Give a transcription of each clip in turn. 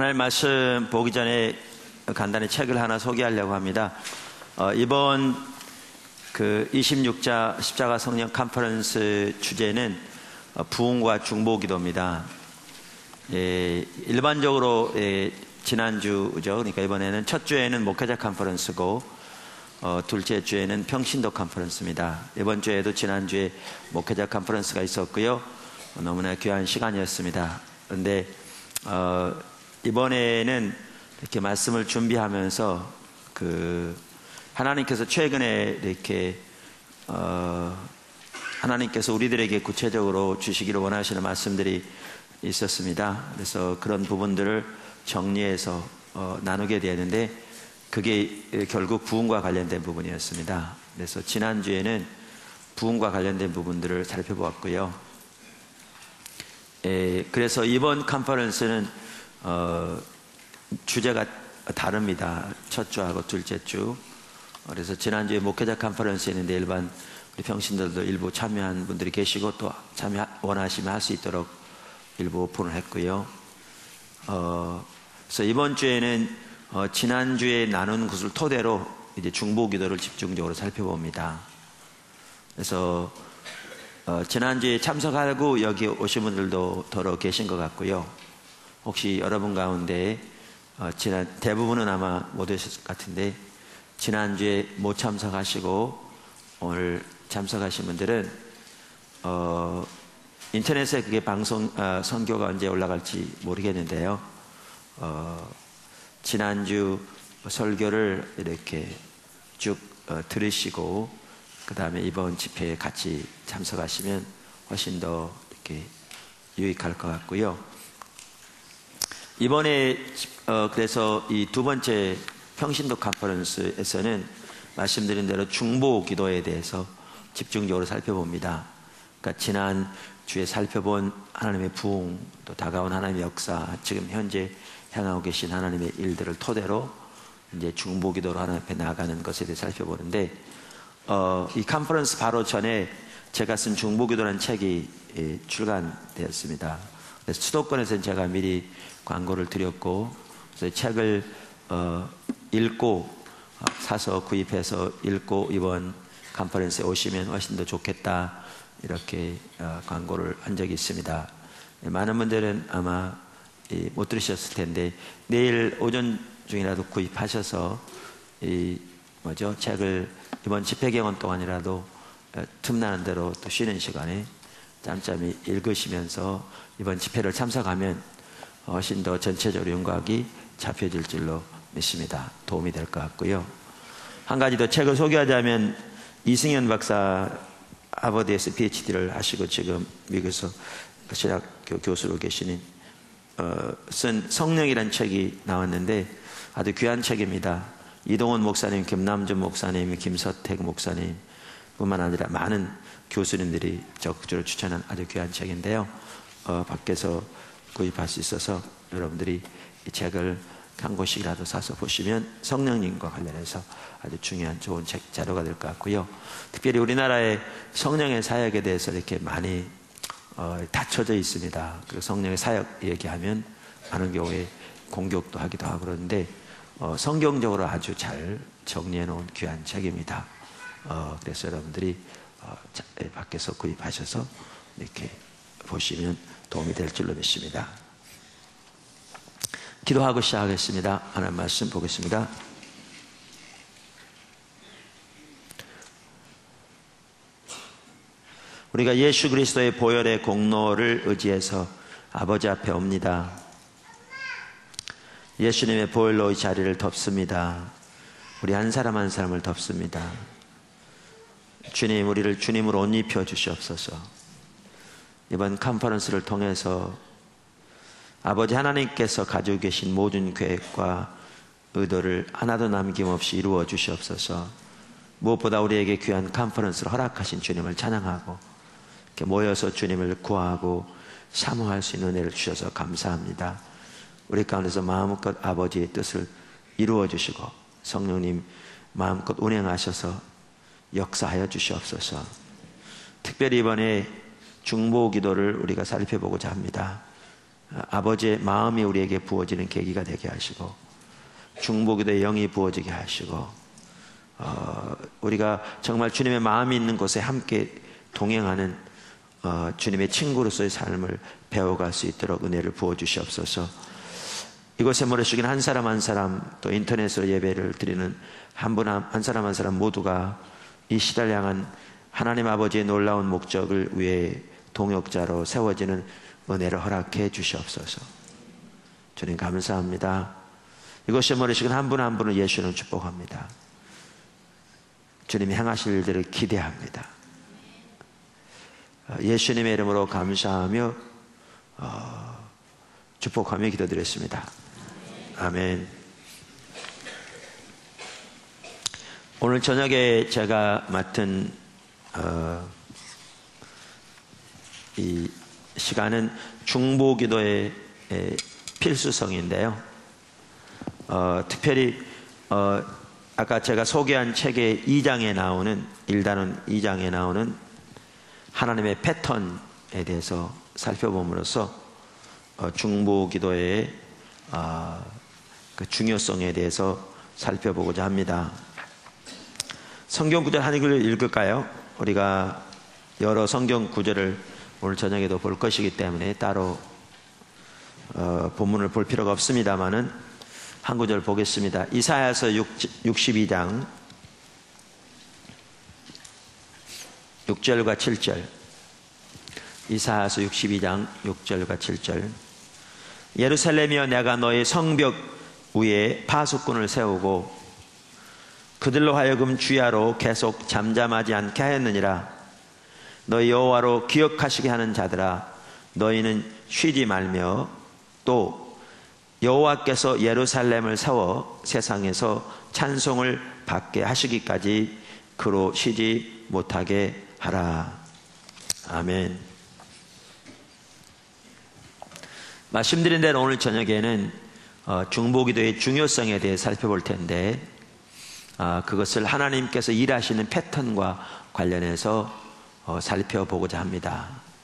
하나님 말씀 보기 전에 간단히 책을 하나 소개하려고 합니다. 이번 26자 십자가 성령 컨퍼런스 주제는 부흥과 중보기도입니다. 일반적으로 지난주죠. 그러니까 이번에는 첫 주에는 목회자 컨퍼런스고 둘째 주에는 평신도 컨퍼런스입니다. 이번 주에도 지난주에 목회자 컨퍼런스가 있었고요. 너무나 귀한 시간이었습니다. 그런데 이번에는 이렇게 말씀을 준비하면서 하나님께서 최근에 이렇게 하나님께서 우리들에게 구체적으로 주시기를 원하시는 말씀들이 있었습니다. 그래서 그런 부분들을 정리해서 나누게 되었는데 그게 결국 부흥과 관련된 부분이었습니다. 그래서 지난주에는 부흥과 관련된 부분들을 살펴보았고요. 그래서 이번 컨퍼런스는 주제가 다릅니다. 첫 주하고 둘째 주. 그래서 지난주에 목회자 컨퍼런스였는데 일반 우리 평신도들도 일부 참여한 분들이 계시고 또 참여 원하시면 할 수 있도록 일부 오픈을 했고요. 그래서 이번 주에는 지난주에 나눈 것을 토대로 이제 중보기도를 집중적으로 살펴봅니다. 그래서 지난주에 참석하고 여기 오신 분들도 더러 계신 것 같고요. 혹시 여러분 가운데 대부분은 아마 못 오셨을 것 같은데 지난주에 못 참석하시고 오늘 참석하신 분들은 인터넷에 그게 선교가 언제 올라갈지 모르겠는데요. 지난주 설교를 이렇게 쭉 들으시고 그 다음에 이번 집회에 같이 참석하시면 훨씬 더 이렇게 유익할 것 같고요. 이번에 그래서 이 두 번째 평신도 컨퍼런스에서는 말씀드린 대로 중보 기도에 대해서 집중적으로 살펴봅니다. 그러니까 지난 주에 살펴본 하나님의 부흥, 또 다가온 하나님의 역사, 지금 현재 향하고 계신 하나님의 일들을 토대로 이제 중보 기도로 하나님 앞에 나아가는 것에 대해 살펴보는데 이 컨퍼런스 바로 전에 제가 쓴 중보 기도라는 책이 출간되었습니다. 그래서 수도권에서는 제가 미리 광고를 드렸고 그래서 책을 읽고 사서 구입해서 읽고 이번 컨퍼런스에 오시면 훨씬 더 좋겠다 이렇게 광고를 한 적이 있습니다. 많은 분들은 아마 못 들으셨을 텐데 내일 오전 중이라도 구입하셔서 책을 이번 집회 경험 동안이라도 틈나는 대로 또 쉬는 시간에 짬짬이 읽으시면서 이번 집회를 참석하면 훨씬 더 전체적으로 윤곽이 잡혀질 줄로 믿습니다. 도움이 될 것 같고요. 한 가지 더 책을 소개하자면 이승현 박사 하버드에서 PhD를 하시고 지금 미국에서 신학교 교수로 계시는 쓴 성령이라는 책이 나왔는데 아주 귀한 책입니다. 이동원 목사님, 김남준 목사님, 김서택 목사님 뿐만 아니라 많은 교수님들이 적극적으로 추천한 아주 귀한 책인데요. 밖에서 구입할 수 있어서 여러분들이 이 책을 한 권씩이라도 사서 보시면 성령님과 관련해서 아주 중요한 좋은 책 자료가 될 것 같고요. 특별히 우리나라의 성령의 사역에 대해서 이렇게 많이 닫혀져 있습니다. 그리고 성령의 사역 얘기하면 많은 경우에 공격도 하기도 하고 그러는데 성경적으로 아주 잘 정리해 놓은 귀한 책입니다. 그래서 여러분들이 밖에서 구입하셔서 이렇게 보시면 도움이 될 줄로 믿습니다. 기도하고 시작하겠습니다. 하나님 말씀 보겠습니다. 우리가 예수 그리스도의 보혈의 공로를 의지해서 아버지 앞에 옵니다. 예수님의 보혈로 이 자리를 덮습니다. 우리 한 사람 한 사람을 덮습니다. 주님, 우리를 주님으로 옷 입혀 주시옵소서. 이번 컨퍼런스를 통해서 아버지 하나님께서 가지고 계신 모든 계획과 의도를 하나도 남김없이 이루어 주시옵소서. 무엇보다 우리에게 귀한 컨퍼런스를 허락하신 주님을 찬양하고 이렇게 모여서 주님을 구하고 사모할 수 있는 은혜를 주셔서 감사합니다. 우리 가운데서 마음껏 아버지의 뜻을 이루어 주시고 성령님 마음껏 운행하셔서 역사하여 주시옵소서. 특별히 이번에 중보 기도를 우리가 살펴보고자 합니다. 아버지의 마음이 우리에게 부어지는 계기가 되게 하시고, 중보기도의 영이 부어지게 하시고, 우리가 정말 주님의 마음이 있는 곳에 함께 동행하는 주님의 친구로서의 삶을 배워갈 수 있도록 은혜를 부어주시옵소서. 이곳에 모여주신 한 사람 한 사람, 또 인터넷으로 예배를 드리는 한 사람 한 사람 모두가 이 시대를 향한 하나님 아버지의 놀라운 목적을 위해 동역자로 세워지는 은혜를 허락해 주시옵소서. 주님 감사합니다. 이곳에 모여주신 한 분 한 분을 예수는 축복합니다. 주님이 행하실 일들을 기대합니다. 예수님의 이름으로 감사하며 축복하며 기도드렸습니다. 아멘. 오늘 저녁에 제가 맡은 이 시간은 중보기도의 필수성인데요. 특별히 아까 제가 소개한 책의 2장에 나오는 1단원 2장에 나오는 하나님의 패턴에 대해서 살펴봄으로써 중보기도의 그 중요성에 대해서 살펴보고자 합니다. 성경 구절 한 구절 읽을까요? 우리가 여러 성경 구절을 오늘 저녁에도 볼 것이기 때문에 따로 본문을 볼 필요가 없습니다만은 한 구절 보겠습니다. 이사야서 62장 6절과 7절. 이사야서 62장 6절과 7절. 예루살렘이여, 내가 너의 성벽 위에 파수꾼을 세우고 그들로 하여금 주야로 계속 잠잠하지 않게 하였느니라. 너희 여호와로 기억하시게 하는 자들아, 너희는 쉬지 말며 또 여호와께서 예루살렘을 세워 세상에서 찬송을 받게 하시기까지 그로 쉬지 못하게 하라. 아멘. 말씀드린 대로 오늘 저녁에는 중보기도의 중요성에 대해 살펴볼 텐데, 그것을 하나님께서 일하시는 패턴과 관련해서 살펴보고자 합니다.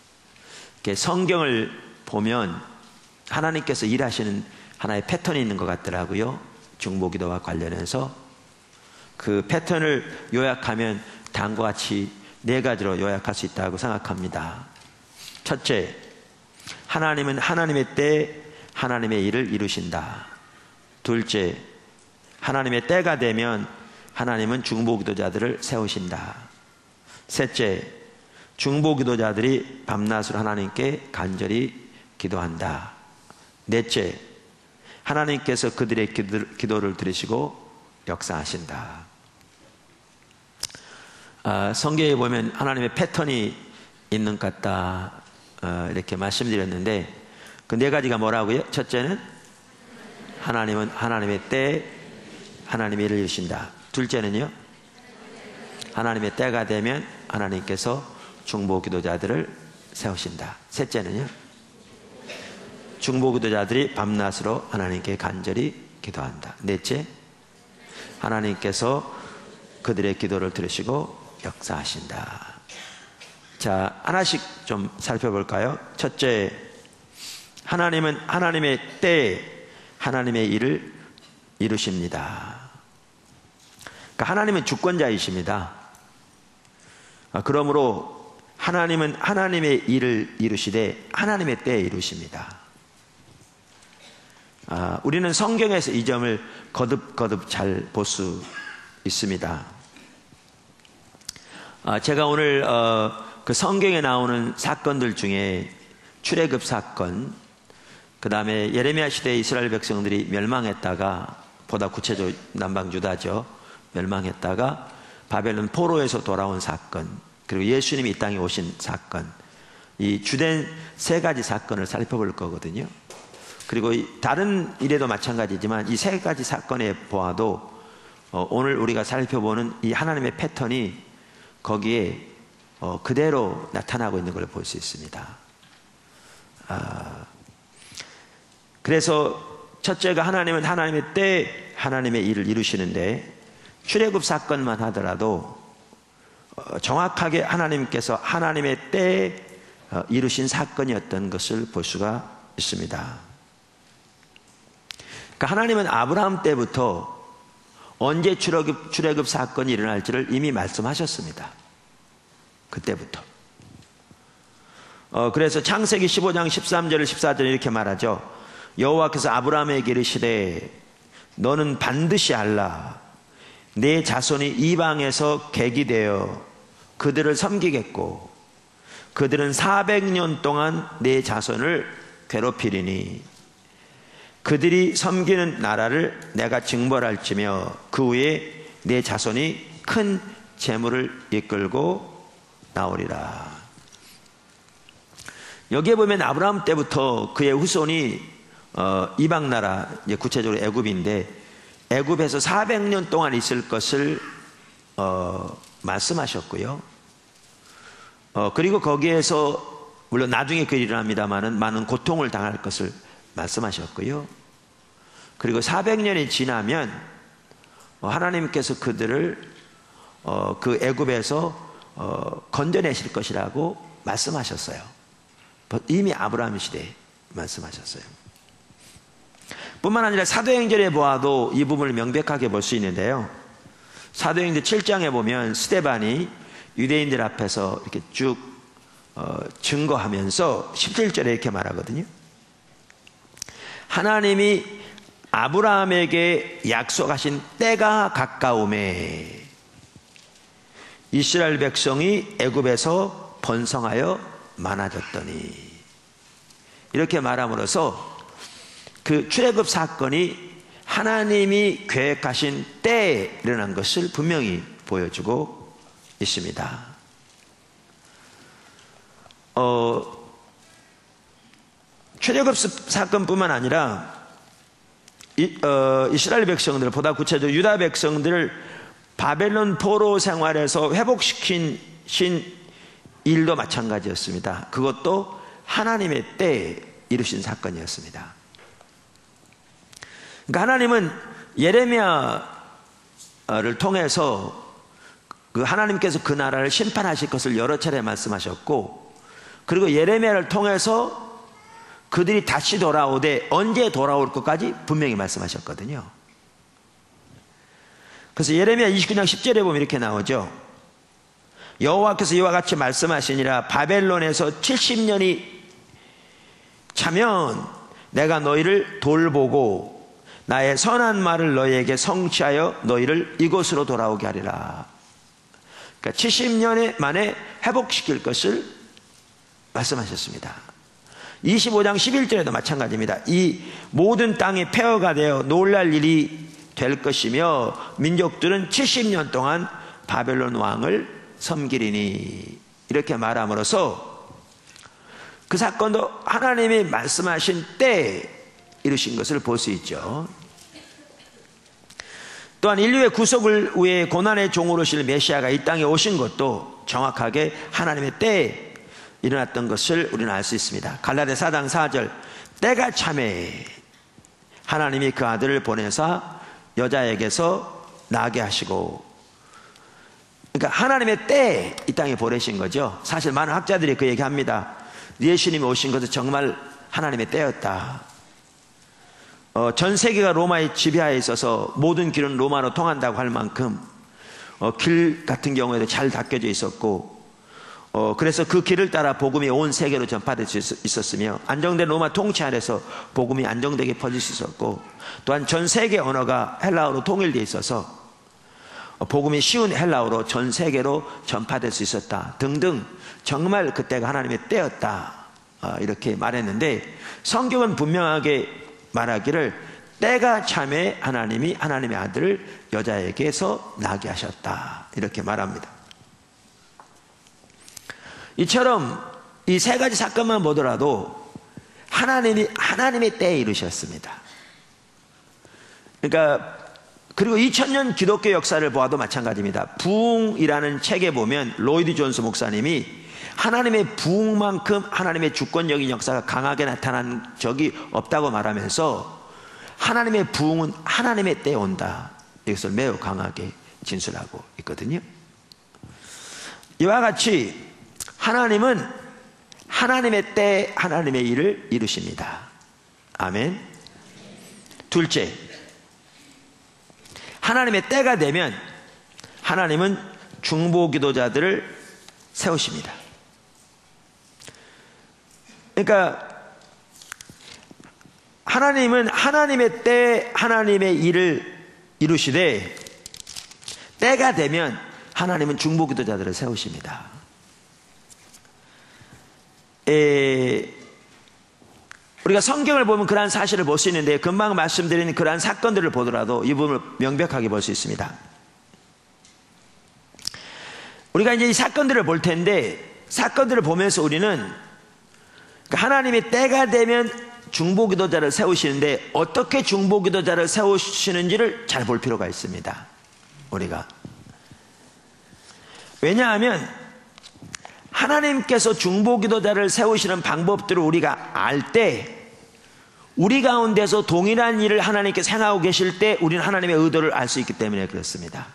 성경을 보면 하나님께서 일하시는 하나의 패턴이 있는 것 같더라고요. 중보기도와 관련해서 그 패턴을 요약하면 다음과 같이 4가지로 요약할 수 있다고 생각합니다. 첫째, 하나님은 하나님의 때에 하나님의 일을 이루신다. 둘째, 하나님의 때가 되면 하나님은 중보기도자들을 세우신다. 셋째, 중보기도자들이 밤낮으로 하나님께 간절히 기도한다. 넷째, 하나님께서 그들의 기도를 들으시고 역사하신다. 성경에 보면 하나님의 패턴이 있는 것 같다, 이렇게 말씀드렸는데 그 4가지가 뭐라고요? 첫째는 하나님은 하나님의 때에 하나님의 일을 이루신다. 둘째는요, 하나님의 때가 되면 하나님께서 중보기도자들을 세우신다. 셋째는요, 중보기도자들이 밤낮으로 하나님께 간절히 기도한다. 넷째, 하나님께서 그들의 기도를 들으시고 역사하신다. 자, 하나씩 좀 살펴볼까요? 첫째, 하나님은 하나님의 때에 하나님의 일을 이루십니다. 그러니까 하나님은 주권자이십니다. 그러므로 하나님은 하나님의 일을 이루시되 하나님의 때에 이루십니다. 우리는 성경에서 이 점을 거듭거듭 잘 볼 수 있습니다. 제가 오늘 그 성경에 나오는 사건들 중에 출애굽 사건, 그 다음에 예레미야 시대에 이스라엘 백성들이 멸망했다가, 보다 구체적으로 남방 유다죠, 멸망했다가 바벨론 포로에서 돌아온 사건, 그리고 예수님이 이 땅에 오신 사건, 이 주된 3가지 사건을 살펴볼 거거든요. 그리고 다른 일에도 마찬가지지만 이 3가지 사건에 보아도 오늘 우리가 살펴보는 이 하나님의 패턴이 거기에 그대로 나타나고 있는 걸 볼 수 있습니다. 그래서 첫째가 하나님은 하나님의 때에 하나님의 일을 이루시는데, 출애굽 사건만 하더라도 정확하게 하나님께서 하나님의 때에 이루신 사건이었던 것을 볼 수가 있습니다. 그러니까 하나님은 아브라함 때부터 언제 출애굽 사건이 일어날지를 이미 말씀하셨습니다. 그때부터. 그래서 창세기 15장 13절 14절 이렇게 말하죠. 여호와께서 아브라함에게 이르시되 너는 반드시 알라. 내 자손이 이방에서 객이 되어 그들을 섬기겠고 그들은 400년 동안 내 자손을 괴롭히리니 그들이 섬기는 나라를 내가 징벌할지며 그 후에 내 자손이 큰 재물을 이끌고 나오리라. 여기에 보면 아브라함 때부터 그의 후손이 이방 나라, 이제 구체적으로 애굽인데 애굽에서 400년 동안 있을 것을 말씀하셨고요. 그리고 거기에서 물론 나중에 그 일을 합니다만은 많은 고통을 당할 것을 말씀하셨고요. 그리고 400년이 지나면 하나님께서 그들을 그 애굽에서 건져내실 것이라고 말씀하셨어요. 이미 아브라함 시대에 말씀하셨어요. 뿐만 아니라 사도행전에 보아도 이 부분을 명백하게 볼 수 있는데요. 사도행전 7장에 보면 스데반이 유대인들 앞에서 이렇게 쭉 증거하면서 17절에 이렇게 말하거든요. 하나님이 아브라함에게 약속하신 때가 가까우매 이스라엘 백성이 애굽에서 번성하여 많아졌더니 이렇게 말함으로써 그 출애굽 사건이 하나님이 계획하신 때에 일어난 것을 분명히 보여주고 있습니다. 출애굽 사건뿐만 아니라 이스라엘 백성들, 보다 구체적으로 유다 백성들을 바벨론 포로 생활에서 회복시킨 일도 마찬가지였습니다. 그것도 하나님의 때에 이루신 사건이었습니다. 그러니까 하나님은 예레미야를 통해서 그 하나님께서 그 나라를 심판하실 것을 여러 차례 말씀하셨고, 그리고 예레미야를 통해서 그들이 다시 돌아오되 언제 돌아올 것까지 분명히 말씀하셨거든요. 그래서 예레미야 29장 10절에 보면 이렇게 나오죠. 여호와께서 이와 같이 말씀하시니라. 바벨론에서 70년이 차면 내가 너희를 돌보고 나의 선한 말을 너희에게 성취하여 너희를 이곳으로 돌아오게 하리라. 그러니까 70년 만에 회복시킬 것을 말씀하셨습니다. 25장 11절에도 마찬가지입니다. 이 모든 땅이 폐허가 되어 놀랄 일이 될 것이며 민족들은 70년 동안 바벨론 왕을 섬기리니 이렇게 말함으로써 그 사건도 하나님이 말씀하신 때에 이루신 것을 볼 수 있죠. 또한 인류의 구속을 위해 고난의 종으로 오실 메시아가 이 땅에 오신 것도 정확하게 하나님의 때에 일어났던 것을 우리는 알 수 있습니다. 갈라디아 4장 4절 때가 참에 하나님이 그 아들을 보내사 여자에게서 나게 하시고, 그러니까 하나님의 때에 이 땅에 보내신 거죠. 사실 많은 학자들이 그 얘기합니다. 예수님이 오신 것은 정말 하나님의 때였다. 전 세계가 로마의 지배하에 있어서 모든 길은 로마로 통한다고 할 만큼 길 같은 경우에도 잘 닦여져 있었고, 그래서 그 길을 따라 복음이 온 세계로 전파될 수 있었으며 안정된 로마 통치 아래서 복음이 안정되게 퍼질 수 있었고, 또한 전 세계 언어가 헬라어로 통일되어 있어서 복음이 쉬운 헬라어로 전 세계로 전파될 수 있었다 등등, 정말 그때가 하나님의 때였다 이렇게 말했는데, 성경은 분명하게 말하기를 때가 참에 하나님이 하나님의 아들을 여자에게서 나게 하셨다 이렇게 말합니다. 이처럼 이 세 가지 사건만 보더라도 하나님이 하나님의 때에 이루셨습니다. 그러니까 그리고 2000년 기독교 역사를 보아도 마찬가지입니다. 부흥이라는 책에 보면 로이드 존스 목사님이 하나님의 부흥만큼 하나님의 주권적인 역사가 강하게 나타난 적이 없다고 말하면서 하나님의 부흥은 하나님의 때에 온다, 이것을 매우 강하게 진술하고 있거든요. 이와 같이 하나님은 하나님의 때에 하나님의 일을 이루십니다. 아멘. 둘째, 하나님의 때가 되면 하나님은 중보기도자들을 세우십니다. 그러니까 하나님은 하나님의 때 하나님의 일을 이루시되, 때가 되면 하나님은 중보기도자들을 세우십니다. 우리가 성경을 보면 그러한 사실을 볼 수 있는데, 금방 말씀드린 그러한 사건들을 보더라도 이 부분을 명백하게 볼 수 있습니다. 우리가 이제 이 사건들을 볼 텐데, 사건들을 보면서 우리는 하나님의 때가 되면 중보기도자를 세우시는데 어떻게 중보기도자를 세우시는지를 잘 볼 필요가 있습니다. 우리가. 왜냐하면 하나님께서 중보기도자를 세우시는 방법들을 우리가 알 때, 우리 가운데서 동일한 일을 하나님께서 행하고 계실 때 우리는 하나님의 의도를 알 수 있기 때문에 그렇습니다.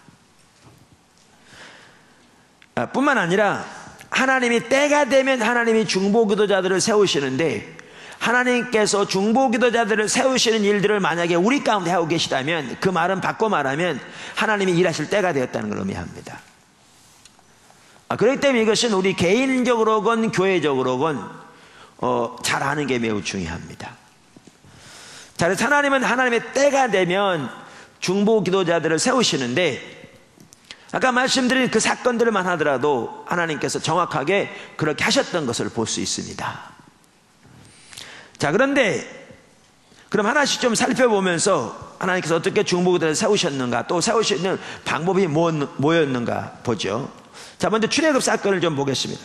뿐만 아니라 하나님이 때가 되면 하나님이 중보기도자들을 세우시는데, 하나님께서 중보기도자들을 세우시는 일들을 만약에 우리 가운데 하고 계시다면, 그 말은 바꿔 말하면 하나님이 일하실 때가 되었다는 걸 의미합니다. 그렇기 때문에 이것은 우리 개인적으로건 교회적으로건 잘 아는 게 매우 중요합니다. 자, 그래서 하나님은 하나님의 때가 되면 중보기도자들을 세우시는데, 아까 말씀드린 그 사건들만 하더라도 하나님께서 정확하게 그렇게 하셨던 것을 볼 수 있습니다. 자, 그런데 그럼 하나씩 좀 살펴보면서 하나님께서 어떻게 중보기도자를 세우셨는가, 또 세우시는 방법이 뭐였는가 보죠. 자, 먼저 출애굽 사건을 좀 보겠습니다.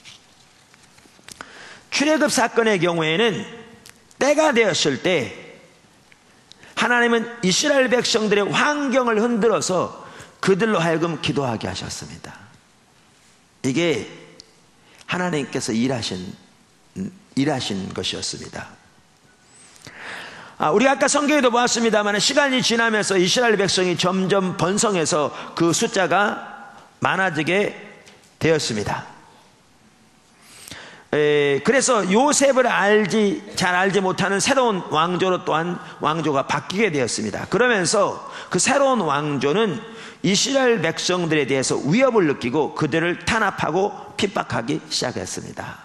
출애굽 사건의 경우에는 때가 되었을 때 하나님은 이스라엘 백성들의 환경을 흔들어서 그들로 하여금 기도하게 하셨습니다. 이게 하나님께서 일하신 것이었습니다. 우리가 아까 성경에도 보았습니다만, 시간이 지나면서 이스라엘 백성이 점점 번성해서 그 숫자가 많아지게 되었습니다. 그래서 요셉을 잘 알지 못하는 새로운 왕조로 또한 왕조가 바뀌게 되었습니다. 그러면서 그 새로운 왕조는 이스라엘 백성들에 대해서 위협을 느끼고 그들을 탄압하고 핍박하기 시작했습니다.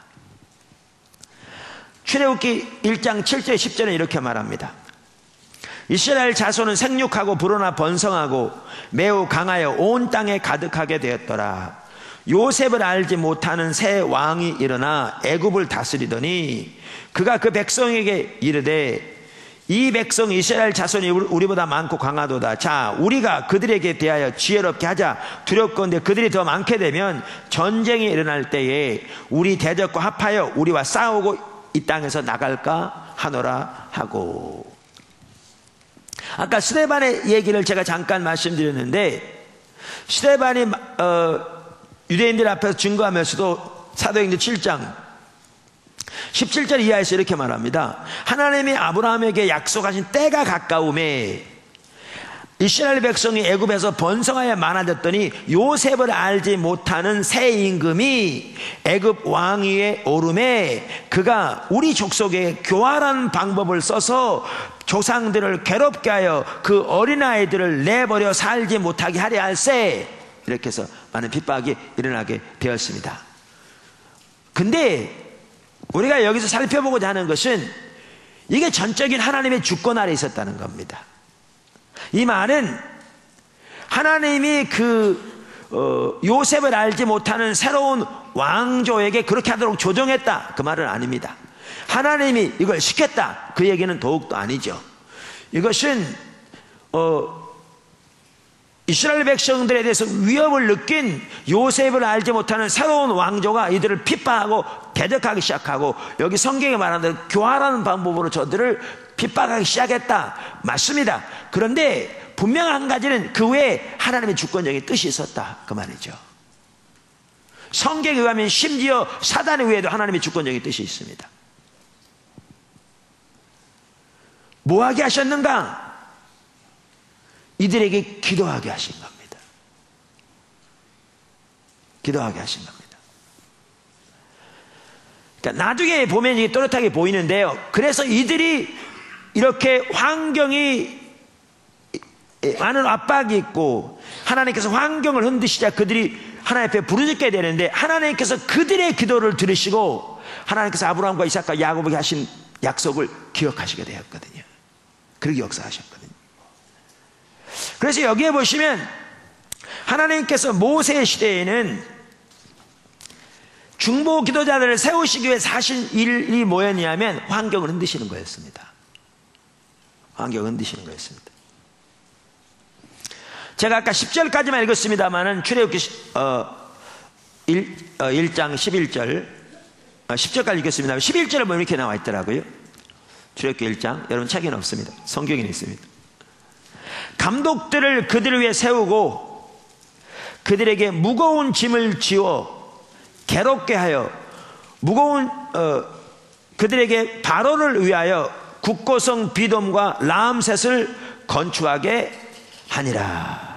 출애굽기 1장 7절 10절은 이렇게 말합니다. 이스라엘 자손은 생육하고 불어나 번성하고 매우 강하여 온 땅에 가득하게 되었더라. 요셉을 알지 못하는 새 왕이 일어나 애굽을 다스리더니 그가 그 백성에게 이르되, 이 백성 이스라엘 자손이 우리보다 많고 강하도다. 자, 우리가 그들에게 대하여 지혜롭게 하자. 두렵건대 그들이 더 많게 되면 전쟁이 일어날 때에 우리 대적과 합하여 우리와 싸우고 이 땅에서 나갈까 하노라 하고. 아까 스데반의 얘기를 제가 잠깐 말씀드렸는데, 스데반이 유대인들 앞에서 증거하면서도 사도행전 7장 17절 이하에서 이렇게 말합니다. 하나님이 아브라함에게 약속하신 때가 가까움에 이스라엘 백성이 애굽에서 번성하여 많아졌더니 요셉을 알지 못하는 새 임금이 애굽 왕위에 오름에 그가 우리 족속에 교활한 방법을 써서 조상들을 괴롭게 하여 그 어린아이들을 내버려 살지 못하게 하려 할세. 이렇게 해서 많은 핍박이 일어나게 되었습니다. 근데 우리가 여기서 살펴보고자 하는 것은 이게 전적인 하나님의 주권 아래 있었다는 겁니다. 이 말은 하나님이 요셉을 알지 못하는 새로운 왕조에게 그렇게 하도록 조정했다, 그 말은 아닙니다. 하나님이 이걸 시켰다, 그 얘기는 더욱더 아니죠. 이것은 이스라엘 백성들에 대해서 위협을 느낀 요셉을 알지 못하는 새로운 왕조가 이들을 핍박하고 대적하기 시작하고, 여기 성경에 말하는 대로 교활하는 방법으로 저들을 핍박하기 시작했다, 맞습니다. 그런데 분명한 한 가지는 그 외에 하나님의 주권적인 뜻이 있었다, 그 말이죠. 성경에 의하면 심지어 사단 외에도 하나님의 주권적인 뜻이 있습니다. 뭐 하게 하셨는가? 이들에게 기도하게 하신 겁니다. 기도하게 하신 겁니다. 그러니까 나중에 보면 이게 또렷하게 보이는데요. 그래서 이들이 이렇게 환경이 많은 압박이 있고 하나님께서 환경을 흔드시자 그들이 하나님 앞에 부르짖게 되는데, 하나님께서 그들의 기도를 들으시고 하나님께서 아브라함과 이삭과 야곱에게 하신 약속을 기억하시게 되었거든요. 그렇게 역사하셨거든요. 그래서 여기에 보시면 하나님께서 모세 시대에는 중보 기도자들을 세우시기 위해 하신 일이 뭐였냐면 환경을 흔드시는 거였습니다. 환경을 흔드시는 거였습니다. 제가 아까 10절까지만 읽었습니다만은 출애굽기 1장 11절 10절까지 읽었습니다. 11절에 보면 이렇게 나와 있더라고요. 출애굽기 1장, 여러분 책에는 없습니다. 성경에는 있습니다. 감독들을 그들을 위해 세우고 그들에게 무거운 짐을 지워 괴롭게 하여 그들에게 바로를 위하여 국고성 비돔과 라암셋을 건축하게 하니라.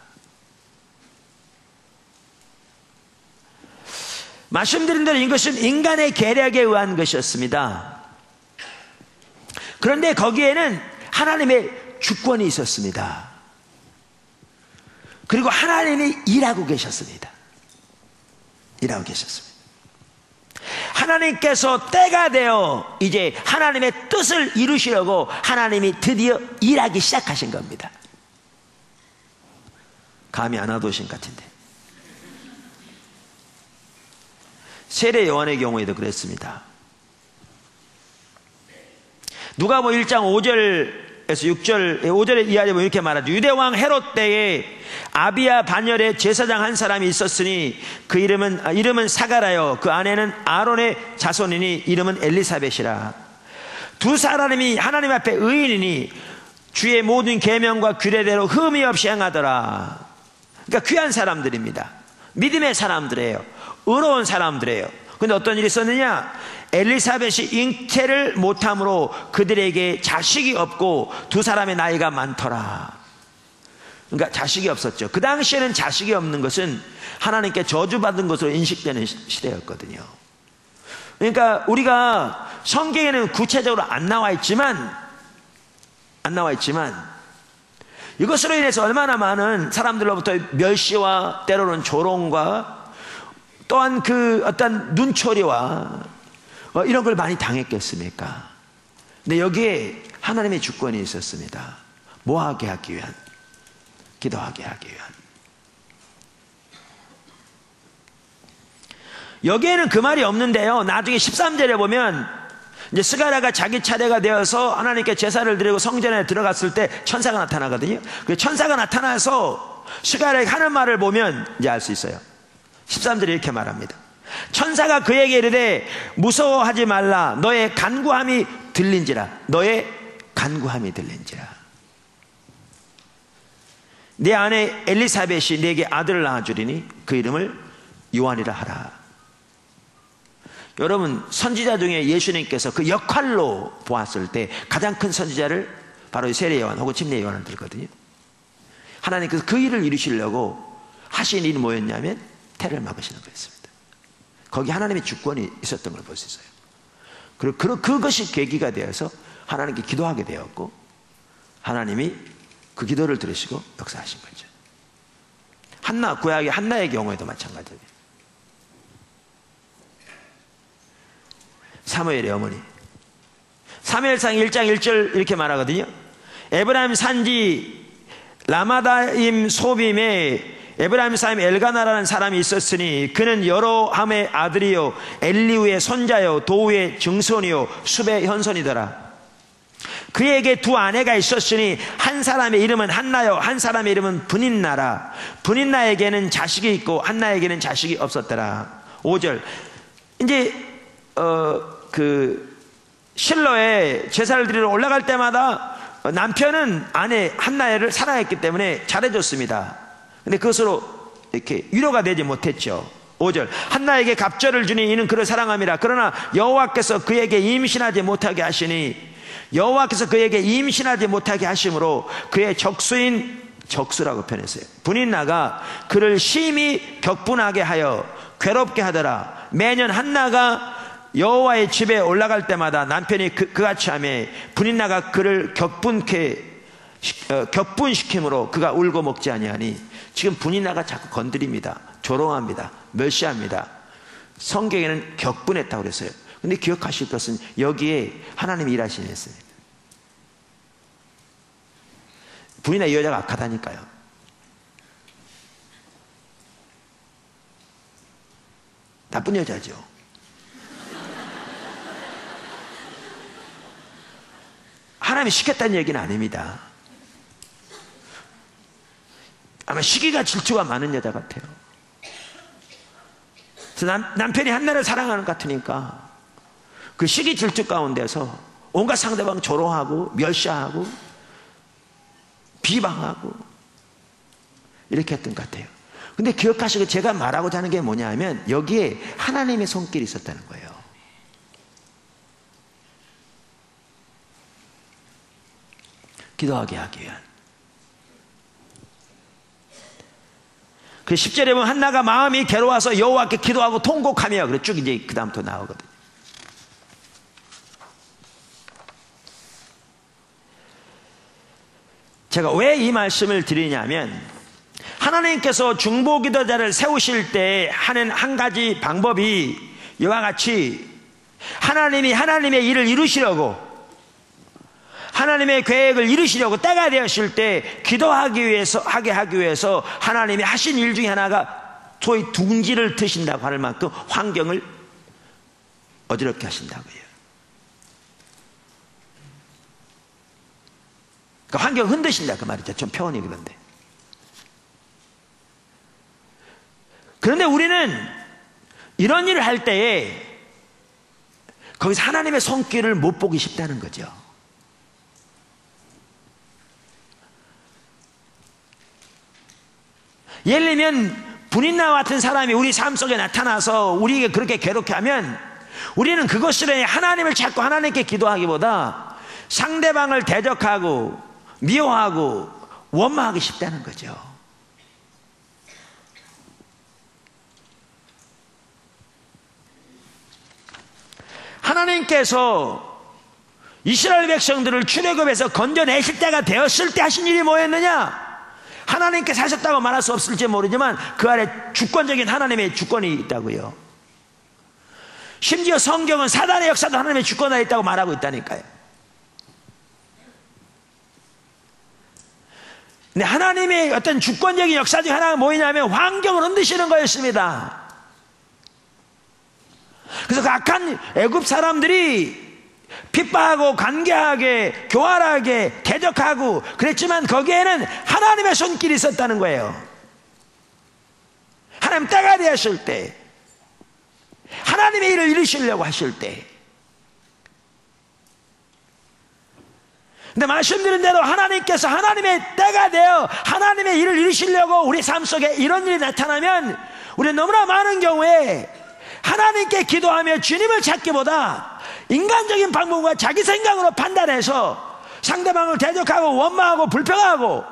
말씀드린 대로 이것은 인간의 계략에 의한 것이었습니다. 그런데 거기에는 하나님의 주권이 있었습니다. 그리고 하나님이 일하고 계셨습니다. 일하고 계셨습니다. 하나님께서 때가 되어 이제 하나님의 뜻을 이루시려고 하나님이 드디어 일하기 시작하신 겁니다. 감이 안 와도신 같은데. 세례 요한의 경우에도 그랬습니다. 누가복음 1장 5절에서 6절, 5절에 이하에 이렇게 말하죠. 유대왕 헤롯 때에 아비야 반열에 제사장 한 사람이 있었으니 그 이름은 사가라요. 그 아내는 아론의 자손이니 이름은 엘리사벳이라. 두 사람이 하나님 앞에 의인이니 주의 모든 계명과 규례대로 흠이 없이 행하더라. 그러니까 귀한 사람들입니다. 믿음의 사람들이에요. 의로운 사람들이에요. 그런데 어떤 일이 있었느냐? 엘리사벳이 잉태를 못함으로 그들에게 자식이 없고 두 사람의 나이가 많더라. 그러니까 자식이 없었죠. 그 당시에는 자식이 없는 것은 하나님께 저주받은 것으로 인식되는 시대였거든요. 그러니까 우리가 성경에는 구체적으로 안 나와 있지만 이것으로 인해서 얼마나 많은 사람들로부터 멸시와 때로는 조롱과 또한 그 어떤 눈초리와 이런 걸 많이 당했겠습니까? 근데 여기에 하나님의 주권이 있었습니다. 뭐하게 하기 위한? 기도하게 하기 위한. 여기에는 그 말이 없는데요. 나중에 13절에 보면 이제 스가랴가 자기 차례가 되어서 하나님께 제사를 드리고 성전에 들어갔을 때 천사가 나타나거든요. 그 천사가 나타나서 스가랴가 하는 말을 보면 이제 알 수 있어요. 13절에 이렇게 말합니다. 천사가 그에게 이르되 무서워하지 말라. 너의 간구함이 들린지라. 너의 간구함이 들린지라. 내 아내 엘리사벳이 네게 아들을 낳아주리니 그 이름을 요한이라 하라. 여러분, 선지자 중에 예수님께서 그 역할로 보았을 때 가장 큰 선지자를 바로 세례 요한 혹은 침례 요한을 들거든요. 하나님께서 그 일을 이루시려고 하신 일이 뭐였냐면 태를 막으시는 거였습니다. 거기 하나님의 주권이 있었던 걸 볼 수 있어요. 그리고 그것이 계기가 되어서 하나님께 기도하게 되었고 하나님이 그 기도를 들으시고 역사하신 거죠. 구약의 한나의 경우에도 마찬가지입니다. 사무엘의 어머니, 사무엘상 1장 1절 이렇게 말하거든요. 에브라임 산지 라마다임 소빔에 에브라임 사람 엘가나라는 사람이 있었으니 그는 여로함의 아들이요 엘리우의 손자요 도우의 증손이요 숲의 현손이더라. 그에게 두 아내가 있었으니 한 사람의 이름은 한나요 한 사람의 이름은 브닌나라. 브닌나에게는 자식이 있고 한나에게는 자식이 없었더라. 5절 이제 실로에 제사를 드리러 올라갈 때마다 남편은 아내 한나를 사랑했기 때문에 잘해줬습니다. 근데 그것으로 이렇게 위로가 되지 못했죠. 5절 한나에게 갑절을 주니 이는 그를 사랑함이라. 그러나 여호와께서 그에게 임신하지 못하게 하시니 여호와께서 그에게 임신하지 못하게 하심으로 그의 적수라고 표현했어요. 브닌나가 그를 심히 격분하게 하여 괴롭게 하더라. 매년 한나가 여호와의 집에 올라갈 때마다 남편이 그같이 하며 분이 나가 그를 격분시킴으로 그가 울고 먹지 아니하니, 지금 분이 나가 자꾸 건드립니다. 조롱합니다. 멸시합니다. 성경에는 격분했다고 그랬어요. 근데 기억하실 것은 여기에 하나님이 일하시는 했어요. 분이나 이 여자가 악하다니까요. 나쁜 여자죠. 하나님이 시켰다는 얘기는 아닙니다. 아마 시기가 질투가 많은 여자 같아요. 그래서 남편이 한나를 사랑하는 것 같으니까 그 시기 질투 가운데서 온갖 상대방 조롱하고 멸시하고 비방하고 이렇게 했던 것 같아요. 근데 기억하시고 제가 말하고자 하는 게 뭐냐 하면 여기에 하나님의 손길이 있었다는 거예요. 기도하게 하기 위한. 그 10절에 보면 한나가 마음이 괴로워서 여호와께 기도하고 통곡하며, 그래 쭉 이제 그 다음부터 나오거든요. 제가 왜 이 말씀을 드리냐면, 하나님께서 중보기도자를 세우실 때 하는 한 가지 방법이 이와 같이 하나님이 하나님의 일을 이루시려고, 하나님의 계획을 이루시려고 때가 되었을 때 기도하기 위해서, 하게 하기 위해서 하나님이 하신 일 중에 하나가 소위 둥지를 트신다고 할 만큼 환경을 어지럽게 하신다고요. 그러니까 환경을 흔드신다 그 말이죠. 좀 표현이 그런데. 그런데 우리는 이런 일을 할 때에 거기서 하나님의 손길을 못 보기 쉽다는 거죠. 예를 들면 분인나와 같은 사람이 우리 삶 속에 나타나서 우리에게 그렇게 괴롭게 하면 우리는 그것으로 인해 하나님을 찾고 하나님께 기도하기보다 상대방을 대적하고 미워하고 원망하기 쉽다는 거죠. 하나님께서 이스라엘 백성들을 출애굽에서 건져내실 때가 되었을 때 하신 일이 뭐였느냐? 하나님께서 하셨다고 말할 수 없을지 모르지만 그 아래 주권적인 하나님의 주권이 있다고요. 심지어 성경은 사단의 역사도 하나님의 주권 아래 있다고 말하고 있다니까요. 근데 하나님의 어떤 주권적인 역사 중 하나가 뭐냐면 환경을 흔드시는 거였습니다. 그래서 그 악한 애굽 사람들이 핍박하고 관계하게 교활하게 대적하고 그랬지만 거기에는 하나님의 손길이 있었다는 거예요. 하나님 때가 되었을 때, 하나님의 일을 이루시려고 하실 때. 근데 말씀드린 대로 하나님께서 하나님의 때가 되어 하나님의 일을 이루시려고 우리 삶 속에 이런 일이 나타나면 우리는 너무나 많은 경우에 하나님께 기도하며 주님을 찾기보다 인간적인 방법과 자기 생각으로 판단해서 상대방을 대적하고 원망하고 불평하고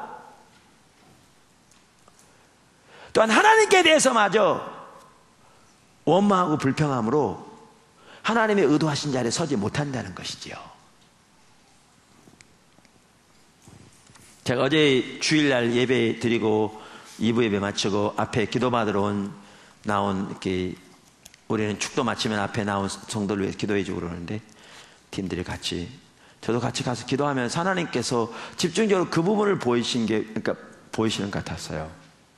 또한 하나님께 대해서마저 원망하고 불평함으로 하나님의 의도하신 자리에 서지 못한다는 것이지요. 제가 어제 주일날 예배 드리고 2부 예배 마치고 앞에 기도받으러 나온 이렇게 우리는 축도 마치면 앞에 나온 성도를 위해 기도해 주고 그러는데 팀들이 같이 저도 같이 가서 기도하면서 하나님께서 집중적으로 그 부분을 보이시는 것 같았어요.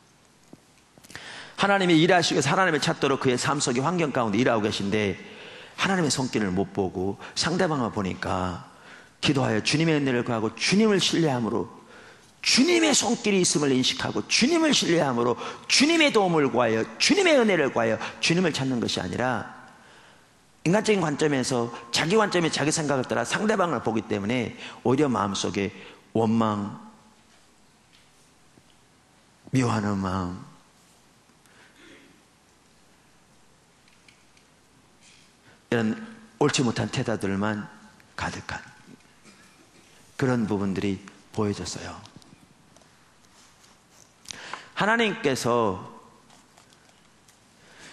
하나님이 일하시기 위해서 하나님을 찾도록 그의 삶 속의 환경 가운데 일하고 계신데 하나님의 손길을 못 보고 상대방을 보니까 기도하여 주님의 은혜를 구하고 주님을 신뢰함으로 주님의 손길이 있음을 인식하고 주님을 신뢰함으로 주님의 도움을 구하여 주님의 은혜를 구하여 주님을 찾는 것이 아니라 인간적인 관점에서 자기 관점에 자기 생각을 따라 상대방을 보기 때문에 오히려 마음속에 원망, 미워하는 마음, 이런 옳지 못한 태도들만 가득한 그런 부분들이 보여졌어요.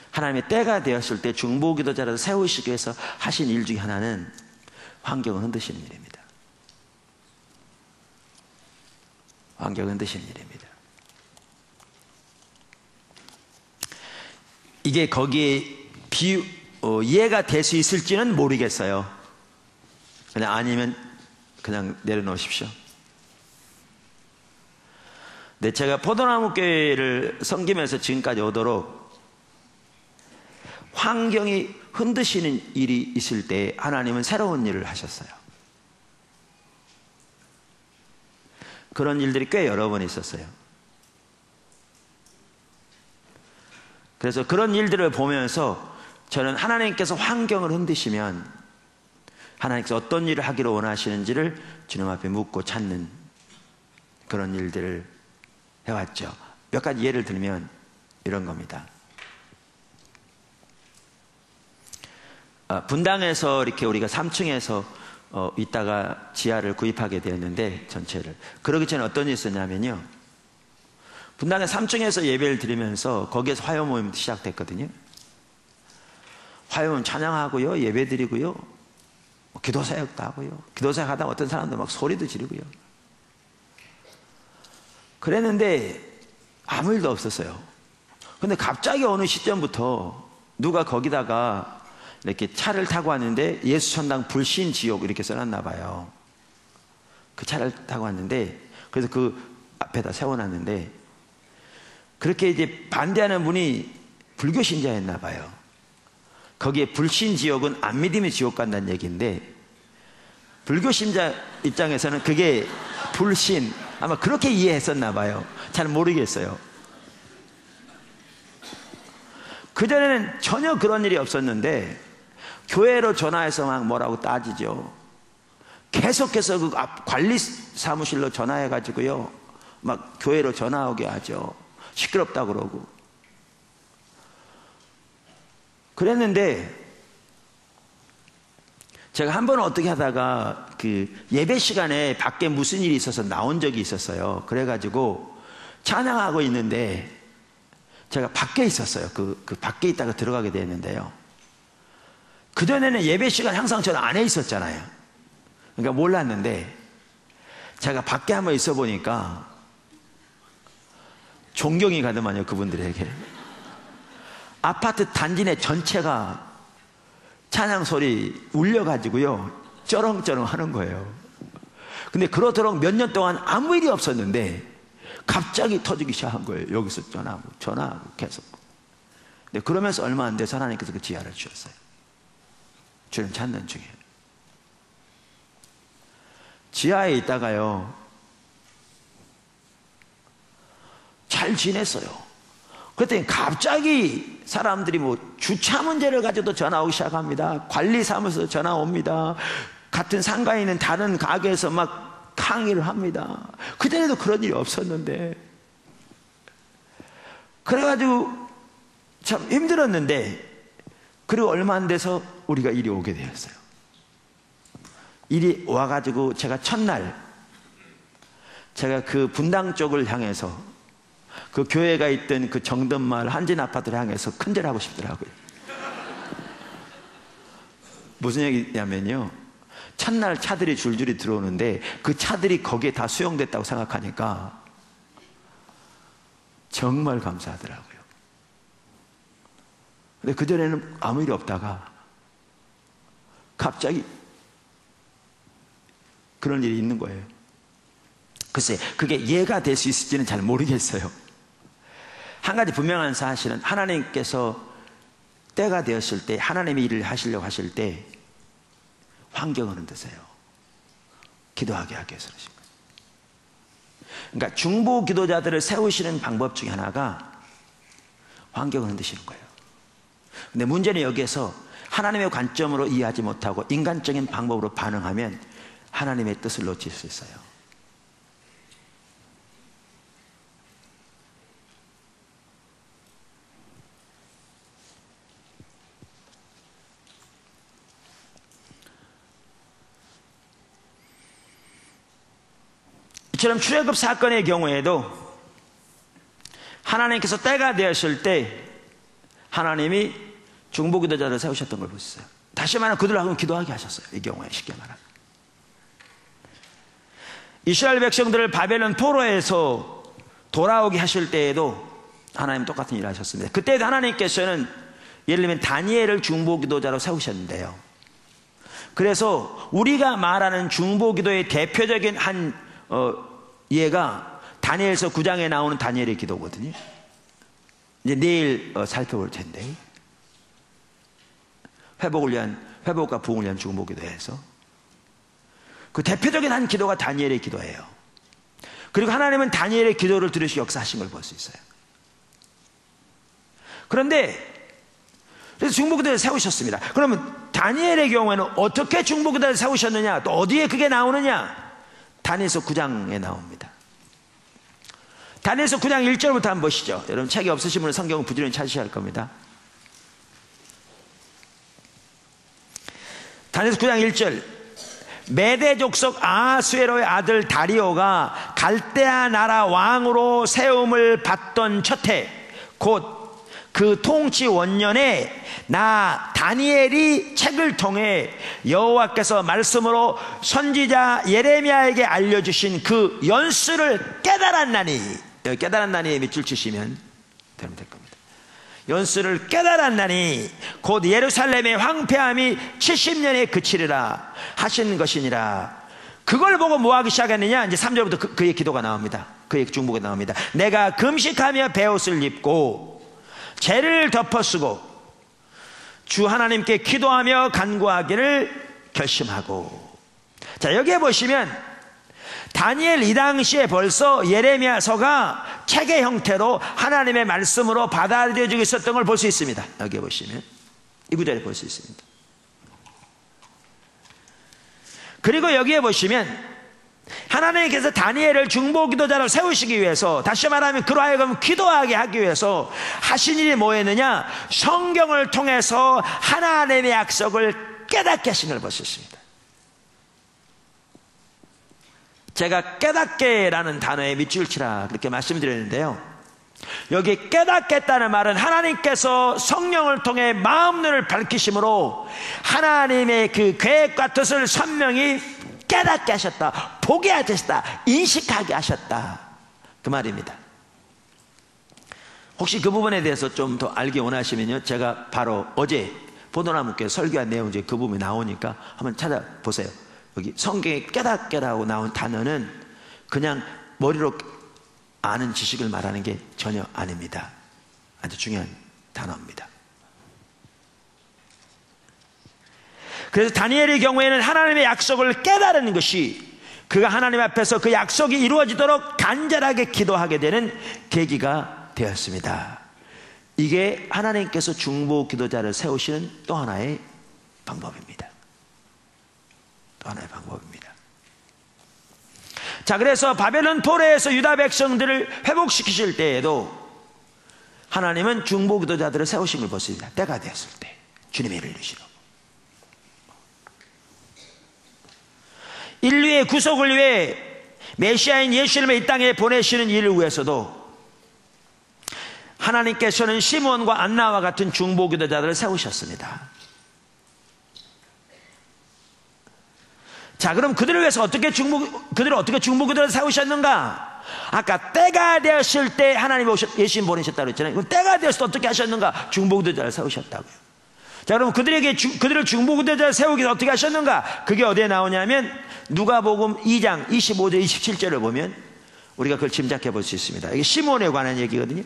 하나님의 때가 되었을 때 중보기도자라도 세우시기 위해서 하신 일 중에 하나는 환경을 흔드시는 일입니다. 환경을 흔드시는 일입니다. 이게 거기에 이해가 될 수 있을지는 모르겠어요. 그냥 아니면 그냥 내려놓으십시오. 네, 제가 포도나무 교회를 섬기면서 지금까지 오도록 환경이 흔드시는 일이 있을 때 하나님은 새로운 일을 하셨어요. 그런 일들이 꽤 여러 번 있었어요. 그래서 그런 일들을 보면서 저는 하나님께서 환경을 흔드시면 하나님께서 어떤 일을 하기를 원하시는지를 주님 앞에 묻고 찾는 그런 일들을 해왔죠. 몇 가지 예를 들면 이런 겁니다. 분당에서 이렇게 우리가 3층에서 있다가 지하를 구입하게 되었는데, 전체를. 그러기 전에 어떤 일이 있었냐면요, 분당의 3층에서 예배를 드리면서 거기에서 화요 모임도 시작됐거든요. 화요 모임 찬양하고요, 예배 드리고요, 기도 사역도 하고요. 기도 사역 하다가 어떤 사람들 막 소리도 지르고요. 그랬는데 아무 일도 없었어요. 근데 갑자기 어느 시점부터 누가 거기다가 이렇게 차를 타고 왔는데 예수천당 불신지옥 이렇게 써놨나 봐요. 그 차를 타고 왔는데, 그래서 그 앞에다 세워놨는데, 그렇게 이제 반대하는 분이 불교 신자였나 봐요. 거기에 불신지옥은 안 믿으면 지옥 간다는 얘기인데, 불교 신자 입장에서는 그게 불신, 아마 그렇게 이해했었나 봐요. 잘 모르겠어요. 그전에는 전혀 그런 일이 없었는데 교회로 전화해서 막 뭐라고 따지죠. 계속해서 그 관리 사무실로 전화해가지고요, 막 교회로 전화 오게 하죠. 시끄럽다고 그러고. 그랬는데 제가 한 번은 어떻게 하다가 그 예배 시간에 밖에 무슨 일이 있어서 나온 적이 있었어요. 그래가지고 찬양하고 있는데 제가 밖에 있었어요. 그 밖에 있다가 들어가게 됐는데요. 그전에는 예배 시간 항상 저는 안에 있었잖아요. 그러니까 몰랐는데 제가 밖에 한번 있어 보니까 존경이 가더만요, 그분들에게. 아파트 단지 내 전체가 찬양 소리 울려가지고요, 쩌렁쩌렁 하는 거예요. 근데 그러도록 몇 년 동안 아무 일이 없었는데 갑자기 터지기 시작한 거예요. 여기서 전화하고 계속. 근데 그러면서 얼마 안 돼서 하나님께서 그 지하를 주셨어요. 주님 찾는 중에. 지하에 있다가요, 잘 지냈어요. 그랬더니 갑자기 사람들이 뭐 주차 문제를 가지고도 전화 오기 시작합니다. 관리사무소에서 전화 옵니다. 같은 상가에 있는 다른 가게에서 막抗議를 합니다. 그전에도 그런 일이 없었는데. 그래가지고 참 힘들었는데, 그리고 얼마 안 돼서 우리가 일이 오게 되었어요. 일이 와가지고 제가 첫날 제가 그 분당 쪽을 향해서 그 교회가 있던 그 정든마을 한진 아파트를 향해서 큰절하고 싶더라고요. 무슨 얘기냐면요, 첫날 차들이 줄줄이 들어오는데 그 차들이 거기에 다 수용됐다고 생각하니까 정말 감사하더라고요. 근데 그전에는 아무 일이 없다가 갑자기 그런 일이 있는 거예요. 글쎄, 그게 이해가 될 수 있을지는 잘 모르겠어요. 한 가지 분명한 사실은 하나님께서 때가 되었을 때, 하나님의 일을 하시려고 하실 때 환경을 흔드세요. 기도하게 하기 위해서 그러신 거예요. 그러니까 중보 기도자들을 세우시는 방법 중에 하나가 환경을 흔드시는 거예요. 근데 문제는 여기에서 하나님의 관점으로 이해하지 못하고 인간적인 방법으로 반응하면 하나님의 뜻을 놓칠 수 있어요. 이처럼 출애굽 사건의 경우에도 하나님께서 때가 되었을 때 하나님이 중보기도자를 세우셨던 걸 볼 수 있어요. 다시 말하면 그들하고는 기도하게 하셨어요. 이 경우에 쉽게 말하면 이스라엘 백성들을 바벨론 포로에서 돌아오게 하실 때에도 하나님 똑같은 일을 하셨습니다. 그때도 하나님께서는 예를 들면 다니엘을 중보기도자로 세우셨는데요, 그래서 우리가 말하는 중보기도의 대표적인 한 예가 다니엘서 9장에 나오는 다니엘의 기도거든요. 이제 내일 살펴볼 텐데, 회복과 부흥을 위한 중보기도에서 그 대표적인 한 기도가 다니엘의 기도예요. 그리고 하나님은 다니엘의 기도를 들으시고 역사하신 걸 볼 수 있어요. 그런데 그래서 중보기도를 세우셨습니다. 그러면 다니엘의 경우에는 어떻게 중보기도를 세우셨느냐, 또 어디에 그게 나오느냐? 다니엘서 9장에 나옵니다. 다니엘서 9장 1절부터 한번 보시죠. 여러분 책이 없으신 분은 성경을 부지런히 찾으셔야 할 겁니다. 다니엘서 9장 1절, 메대 족속 아하수에로의 아들 다리오가 갈대아 나라 왕으로 세움을 받던 첫해, 곧 그 통치 원년에 나 다니엘이 책을 통해 여호와께서 말씀으로 선지자 예레미야에게 알려주신 그 연수를 깨달았나니, 깨달았나니에 밑줄 치시면 되면 될 겁니다. 연수를 깨달았나니 곧 예루살렘의 황폐함이 70년에 그치리라 하신 것이니라. 그걸 보고 뭐 하기 시작했느냐? 이제 3절부터 그의 기도가 나옵니다. 그의 중보가 나옵니다. 내가 금식하며 베옷을 입고 죄를 덮어쓰고 주 하나님께 기도하며 간구하기를 결심하고. 자, 여기에 보시면 다니엘 이 당시에 벌써 예레미야서가 책의 형태로 하나님의 말씀으로 받아들여지고 있었던 걸 볼 수 있습니다. 여기에 보시면 이 구절에 볼 수 있습니다. 그리고 여기에 보시면 하나님께서 다니엘을 중보기도자로 세우시기 위해서, 다시 말하면 그로 하여금 기도하게 하기 위해서 하신 일이 뭐였느냐? 성경을 통해서 하나님의 약속을 깨닫게 하신 걸 볼 수 있습니다. 제가 깨닫게라는 단어에 밑줄 치라 그렇게 말씀드렸는데요, 여기 깨닫겠다는 말은 하나님께서 성령을 통해 마음눈을 밝히심으로 하나님의 그 계획과 뜻을 선명히 깨닫게 하셨다, 보게 하셨다, 인식하게 하셨다, 그 말입니다. 혹시 그 부분에 대해서 좀 더 알기 원하시면요, 제가 바로 어제 보도나무교회 설교한 내용 중에 그 부분이 나오니까 한번 찾아보세요. 여기 성경에 깨닫게라고 나온 단어는 그냥 머리로 아는 지식을 말하는 게 전혀 아닙니다. 아주 중요한 단어입니다. 그래서 다니엘의 경우에는 하나님의 약속을 깨달은 것이 그가 하나님 앞에서 그 약속이 이루어지도록 간절하게 기도하게 되는 계기가 되었습니다. 이게 하나님께서 중보 기도자를 세우시는 또 하나의 방법입니다. 또 하나의 방법입니다. 자, 그래서 바벨론 포로에서 유다 백성들을 회복시키실 때에도 하나님은 중보 기도자들을 세우신 걸 볼 수 있습니다. 때가 되었을 때 주님의 일을 이루시러 인류의 구속을 위해 메시아인 예수님을 이 땅에 보내시는 일을 위해서도 하나님께서는 시몬과 안나와 같은 중보기도자들을 세우셨습니다. 자, 그럼 그들을 위해서 그들을 어떻게 중보기도자를 세우셨는가? 아까 때가 되었을 때 하나님이 예수님 보내셨다고 그랬잖아요. 그럼 때가 되었을 때 어떻게 하셨는가? 중보기도자를 세우셨다고요. 자, 그럼 그들을 중보기도자를 세우기 위해서 어떻게 하셨는가? 그게 어디에 나오냐면 누가복음 2장 25절 27절을 보면 우리가 그걸 짐작해 볼 수 있습니다. 이게 시몬에 관한 얘기거든요.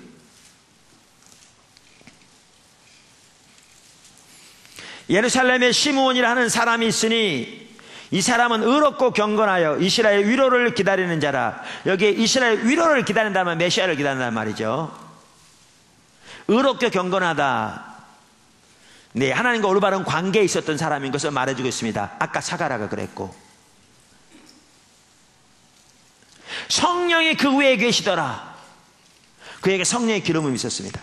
예루살렘에 시므온이라는 사람이 있으니 이 사람은 의롭고 경건하여 이스라엘 위로를 기다리는 자라. 여기에 이스라엘 위로를 기다린다면 메시아를 기다린다는 말이죠. 의롭게 경건하다. 네, 하나님과 올바른 관계에 있었던 사람인 것을 말해주고 있습니다. 아까 사가라가 그랬고, 성령이 그 위에 계시더라. 그에게 성령의 기름이 있었습니다.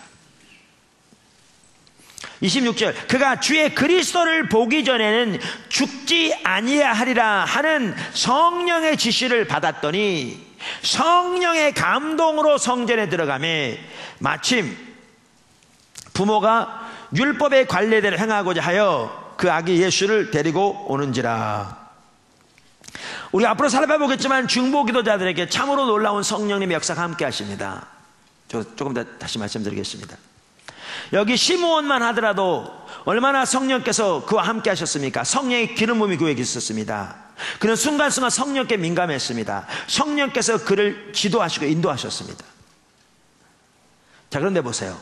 26절, 그가 주의 그리스도를 보기 전에는 죽지 아니하리라 하는 성령의 지시를 받았더니 성령의 감동으로 성전에 들어가매 마침 부모가 율법의 관례대로 행하고자 하여 그 아기 예수를 데리고 오는지라. 우리 앞으로 살펴보겠지만 중보기도자들에게 참으로 놀라운 성령님의 역사가 함께 하십니다. 조금 더 다시 말씀드리겠습니다. 여기 시므온만 하더라도 얼마나 성령께서 그와 함께 하셨습니까? 성령의 기름 부음이 그에게 있었습니다. 그는 순간순간 성령께 민감했습니다. 성령께서 그를 지도하시고 인도하셨습니다. 자, 그런데 보세요.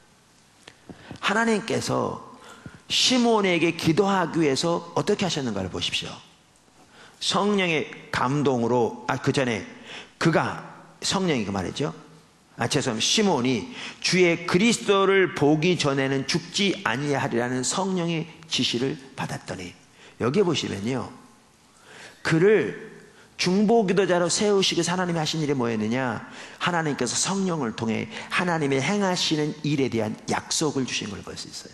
하나님께서 시므온에게 기도하기 위해서 어떻게 하셨는가를 보십시오. 성령의 감동으로, 그 전에 성령이 그 말이죠. 죄송합니다. 시므온이 주의 그리스도를 보기 전에는 죽지 아니하리라는 성령의 지시를 받았더니, 여기에 보시면요, 그를 중보기도자로 세우시기 위해서 하나님이 하신 일이 뭐였느냐? 하나님께서 성령을 통해 하나님의 행하시는 일에 대한 약속을 주신 걸 볼 수 있어요.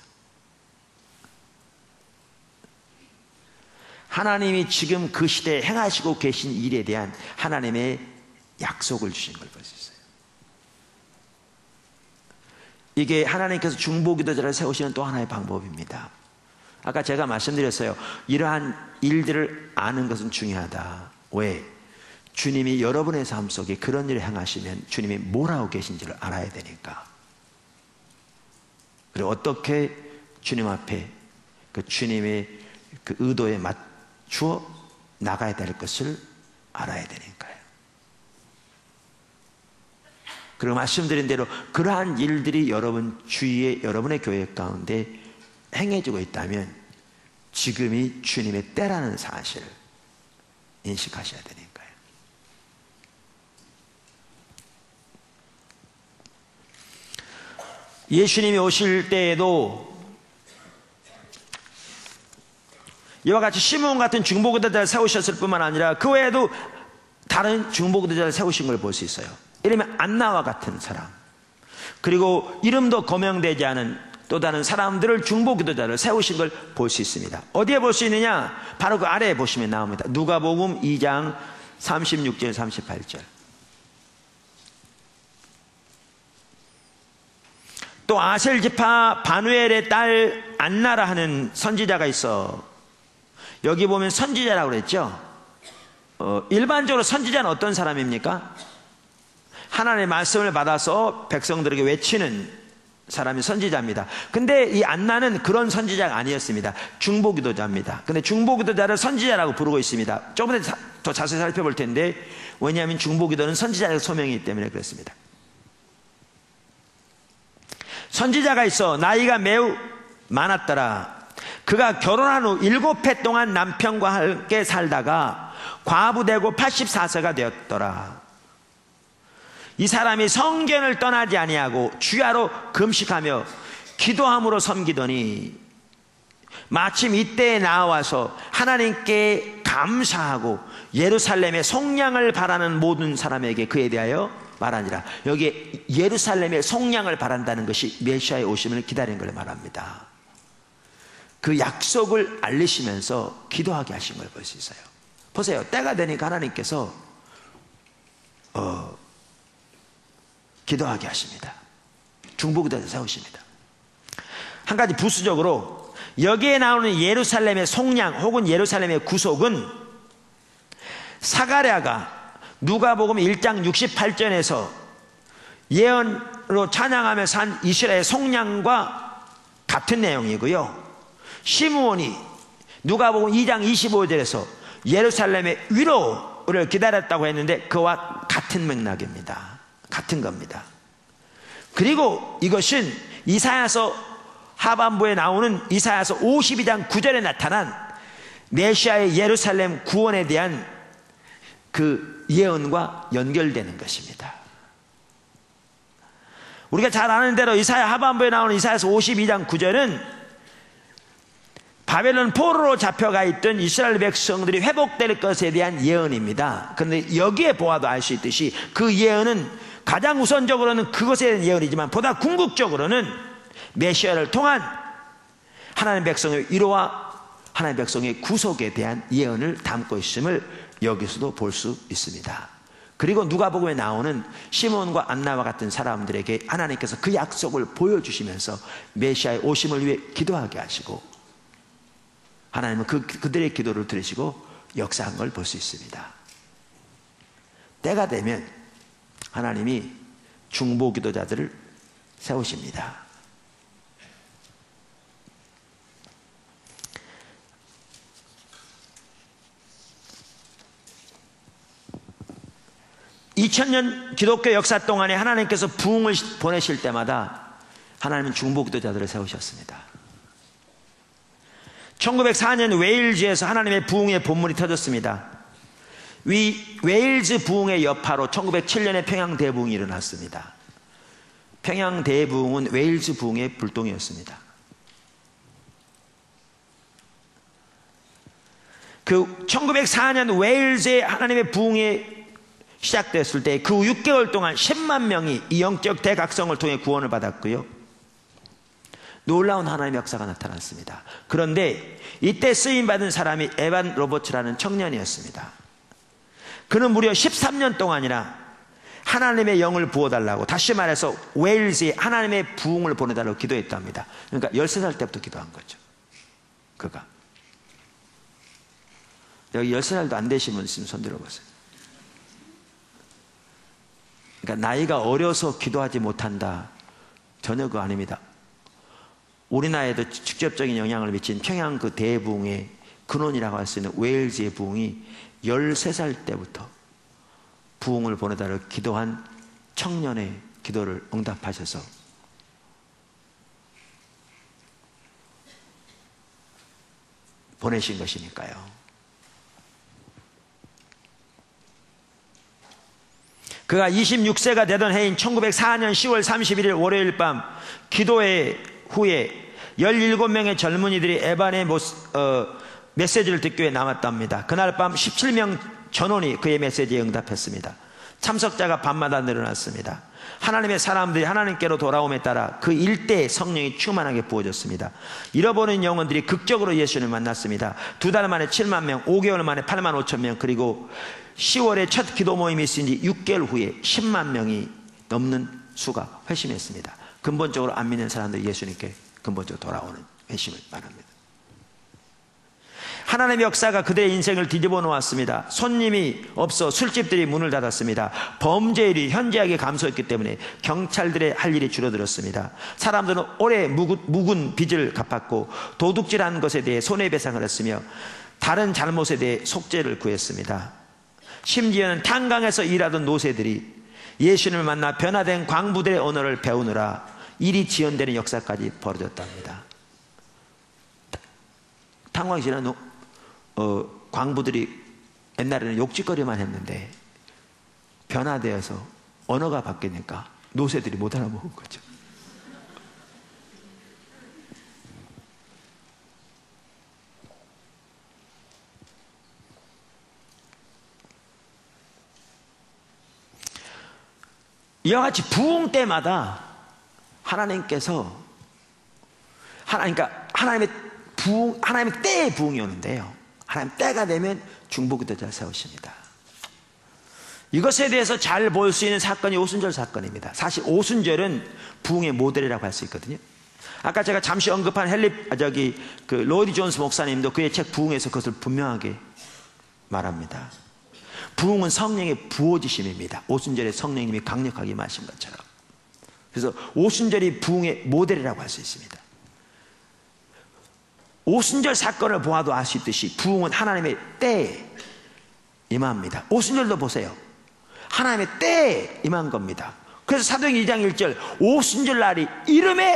하나님이 지금 그 시대에 행하시고 계신 일에 대한 하나님의 약속을 주신 걸 볼 수 있어요. 이게 하나님께서 중보기도자를 세우시는 또 하나의 방법입니다. 아까 제가 말씀드렸어요. 이러한 일들을 아는 것은 중요하다. 왜? 주님이 여러분의 삶 속에 그런 일을 행하시면 주님이 뭘 하고 계신지를 알아야 되니까. 그리고 어떻게 주님 앞에 그 주님의 그 의도에 맞추어 나가야 될 것을 알아야 되니까요. 그리고 말씀드린 대로 그러한 일들이 여러분 주위에, 여러분의 교회 가운데 행해지고 있다면 지금이 주님의 때라는 사실을 인식하셔야 되니까요. 예수님이 오실 때에도 이와 같이 시므온 같은 중보기도자를 세우셨을 뿐만 아니라 그 외에도 다른 중보기도자를 세우신 걸 볼 수 있어요. 이르면 안나와 같은 사람, 그리고 이름도 거명되지 않은 또 다른 사람들을 중보기도자를 세우신 걸 볼 수 있습니다. 어디에 볼 수 있느냐? 바로 그 아래에 보시면 나옵니다. 누가복음 2장 36절 38절. 또 아셀 지파 바누엘의 딸 안나라 하는 선지자가 있어. 여기 보면 선지자라고 그랬죠. 일반적으로 선지자는 어떤 사람입니까? 하나님의 말씀을 받아서 백성들에게 외치는 사람이 선지자입니다. 근데 이 안나는 그런 선지자가 아니었습니다. 중보기도자입니다. 근데 중보기도자를 선지자라고 부르고 있습니다. 조금 더 자세히 살펴볼 텐데, 왜냐하면 중보기도는 선지자의 소명이기 때문에 그렇습니다. 선지자가 있어 나이가 매우 많았더라. 그가 결혼한 후 7해 동안 남편과 함께 살다가 과부되고 84세가 되었더라. 이 사람이 성전을 떠나지 아니하고 주야로 금식하며 기도함으로 섬기더니 마침 이때에 나와서 하나님께 감사하고 예루살렘의 속량을 바라는 모든 사람에게 그에 대하여 말하니라. 여기에 예루살렘의 속량을 바란다는 것이 메시아의 오심을 기다리는 걸 말합니다. 그 약속을 알리시면서 기도하게 하신 걸 볼 수 있어요. 보세요. 때가 되니까 하나님께서 기도하게 하십니다. 중보기도자를 세우십니다. 한 가지 부수적으로 여기에 나오는 예루살렘의 속량 혹은 예루살렘의 구속은 사가랴가 누가복음 1장 68절에서 예언으로 찬양하면서 한 이스라엘의 속량과 같은 내용이고요. 시므온이 누가복음 2장 25절에서 예루살렘의 위로를 기다렸다고 했는데 그와 같은 맥락입니다. 같은 겁니다. 그리고 이것은 이사야서 하반부에 나오는 이사야서 52장 9절에 나타난 메시아의 예루살렘 구원에 대한 그 예언과 연결되는 것입니다. 우리가 잘 아는 대로 이사야 하반부에 나오는 이사야서 52장 9절은 바벨론 포로로 잡혀가 있던 이스라엘 백성들이 회복될 것에 대한 예언입니다. 그런데 여기에 보아도 알 수 있듯이 그 예언은 가장 우선적으로는 그것에 대한 예언이지만 보다 궁극적으로는 메시아를 통한 하나님 백성의 위로와 하나님 백성의 구속에 대한 예언을 담고 있음을 여기서도 볼 수 있습니다. 그리고 누가복음에 나오는 시몬과 안나와 같은 사람들에게 하나님께서 그 약속을 보여주시면서 메시아의 오심을 위해 기도하게 하시고 하나님은 그들의 기도를 들으시고 역사한 걸 볼 수 있습니다. 때가 되면 하나님이 중보 기도자들을 세우십니다. (2000년) 기독교 역사 동안에 하나님께서 부흥을 보내실 때마다 하나님은 중보 기도자들을 세우셨습니다. 1904년 웨일즈에서 하나님의 부흥의 본문이 터졌습니다. 웨일즈 부흥의 여파로 1907년에 평양 대부흥이 일어났습니다. 평양 대부흥은 웨일즈 부흥의 불똥이었습니다. 그 1904년 웨일즈의 하나님의 부흥의 시작됐을 때 그 6개월 동안 10만 명이 이 영적 대각성을 통해 구원을 받았고요. 놀라운 하나님의 역사가 나타났습니다. 그런데 이때 쓰임받은 사람이 에반 로버츠라는 청년이었습니다. 그는 무려 13년 동안이나 하나님의 영을 부어달라고, 다시 말해서 웨일즈에 하나님의 부흥을 보내달라고 기도했답니다. 그러니까 13살 때부터 기도한 거죠. 그가. 여기 13살도 안 되신 분 있으면 손 들어보세요. 그러니까 나이가 어려서 기도하지 못한다, 전혀 그거 아닙니다. 우리 나라에도 직접적인 영향을 미친 평양 그 대부흥의 근원이라고 할 수 있는 웨일즈의 부흥이 13살 때부터 부흥을 보내달라고 기도한 청년의 기도를 응답하셔서 보내신 것이니까요. 그가 26세가 되던 해인 1904년 10월 31일 월요일 밤 기도회 후에 17명의 젊은이들이 에반의 메시지를 듣기 위해 남았답니다. 그날 밤 17명 전원이 그의 메시지에 응답했습니다. 참석자가 밤마다 늘어났습니다. 하나님의 사람들이 하나님께로 돌아옴에 따라 그 일대에 성령이 충만하게 부어졌습니다. 잃어버린 영혼들이 극적으로 예수님을 만났습니다. 2달 만에 7만 명, 5개월 만에 8만 5천 명, 그리고 10월에 첫 기도 모임이 있은 지 6개월 후에 10만 명이 넘는 수가 회심했습니다. 근본적으로 안 믿는 사람들이 예수님께 근본적으로 돌아오는 회심을 말합니다. 하나님의 역사가 그들의 인생을 뒤집어 놓았습니다. 손님이 없어 술집들이 문을 닫았습니다. 범죄율이 현저하게 감소했기 때문에 경찰들의 할 일이 줄어들었습니다. 사람들은 오래 묵은 빚을 갚았고 도둑질한 것에 대해 손해배상을 했으며 다른 잘못에 대해 속죄를 구했습니다. 심지어는 탄광에서 일하던 노새들이 예수님을 만나 변화된 광부들의 언어를 배우느라 일이 지연되는 역사까지 벌어졌답니다. 탄광실은 광부들이 옛날에는 욕짓거리만 했는데 변화되어서 언어가 바뀌니까 노새들이 못 알아먹은 거죠. 이와 같이 부흥 때마다 하나님께서 그러니까 하나님의 때의 부흥이 오는데요, 하나님 때가 되면 중보기도자를 세우십니다. 이것에 대해서 잘 볼 수 있는 사건이 오순절 사건입니다. 사실 오순절은 부흥의 모델이라고 할 수 있거든요. 아까 제가 잠시 언급한 로이드 존스 목사님도 그의 책 부흥에서 그것을 분명하게 말합니다. 부흥은 성령의 부어지심입니다. 오순절에 성령님이 강력하게 임하신 것처럼. 그래서 오순절이 부흥의 모델이라고 할 수 있습니다. 오순절 사건을 보아도 알 수 있듯이 부흥은 하나님의 때에 임합니다. 오순절도 보세요. 하나님의 때에 임한 겁니다. 그래서 사도행전 2장 1절 오순절 날이 이름에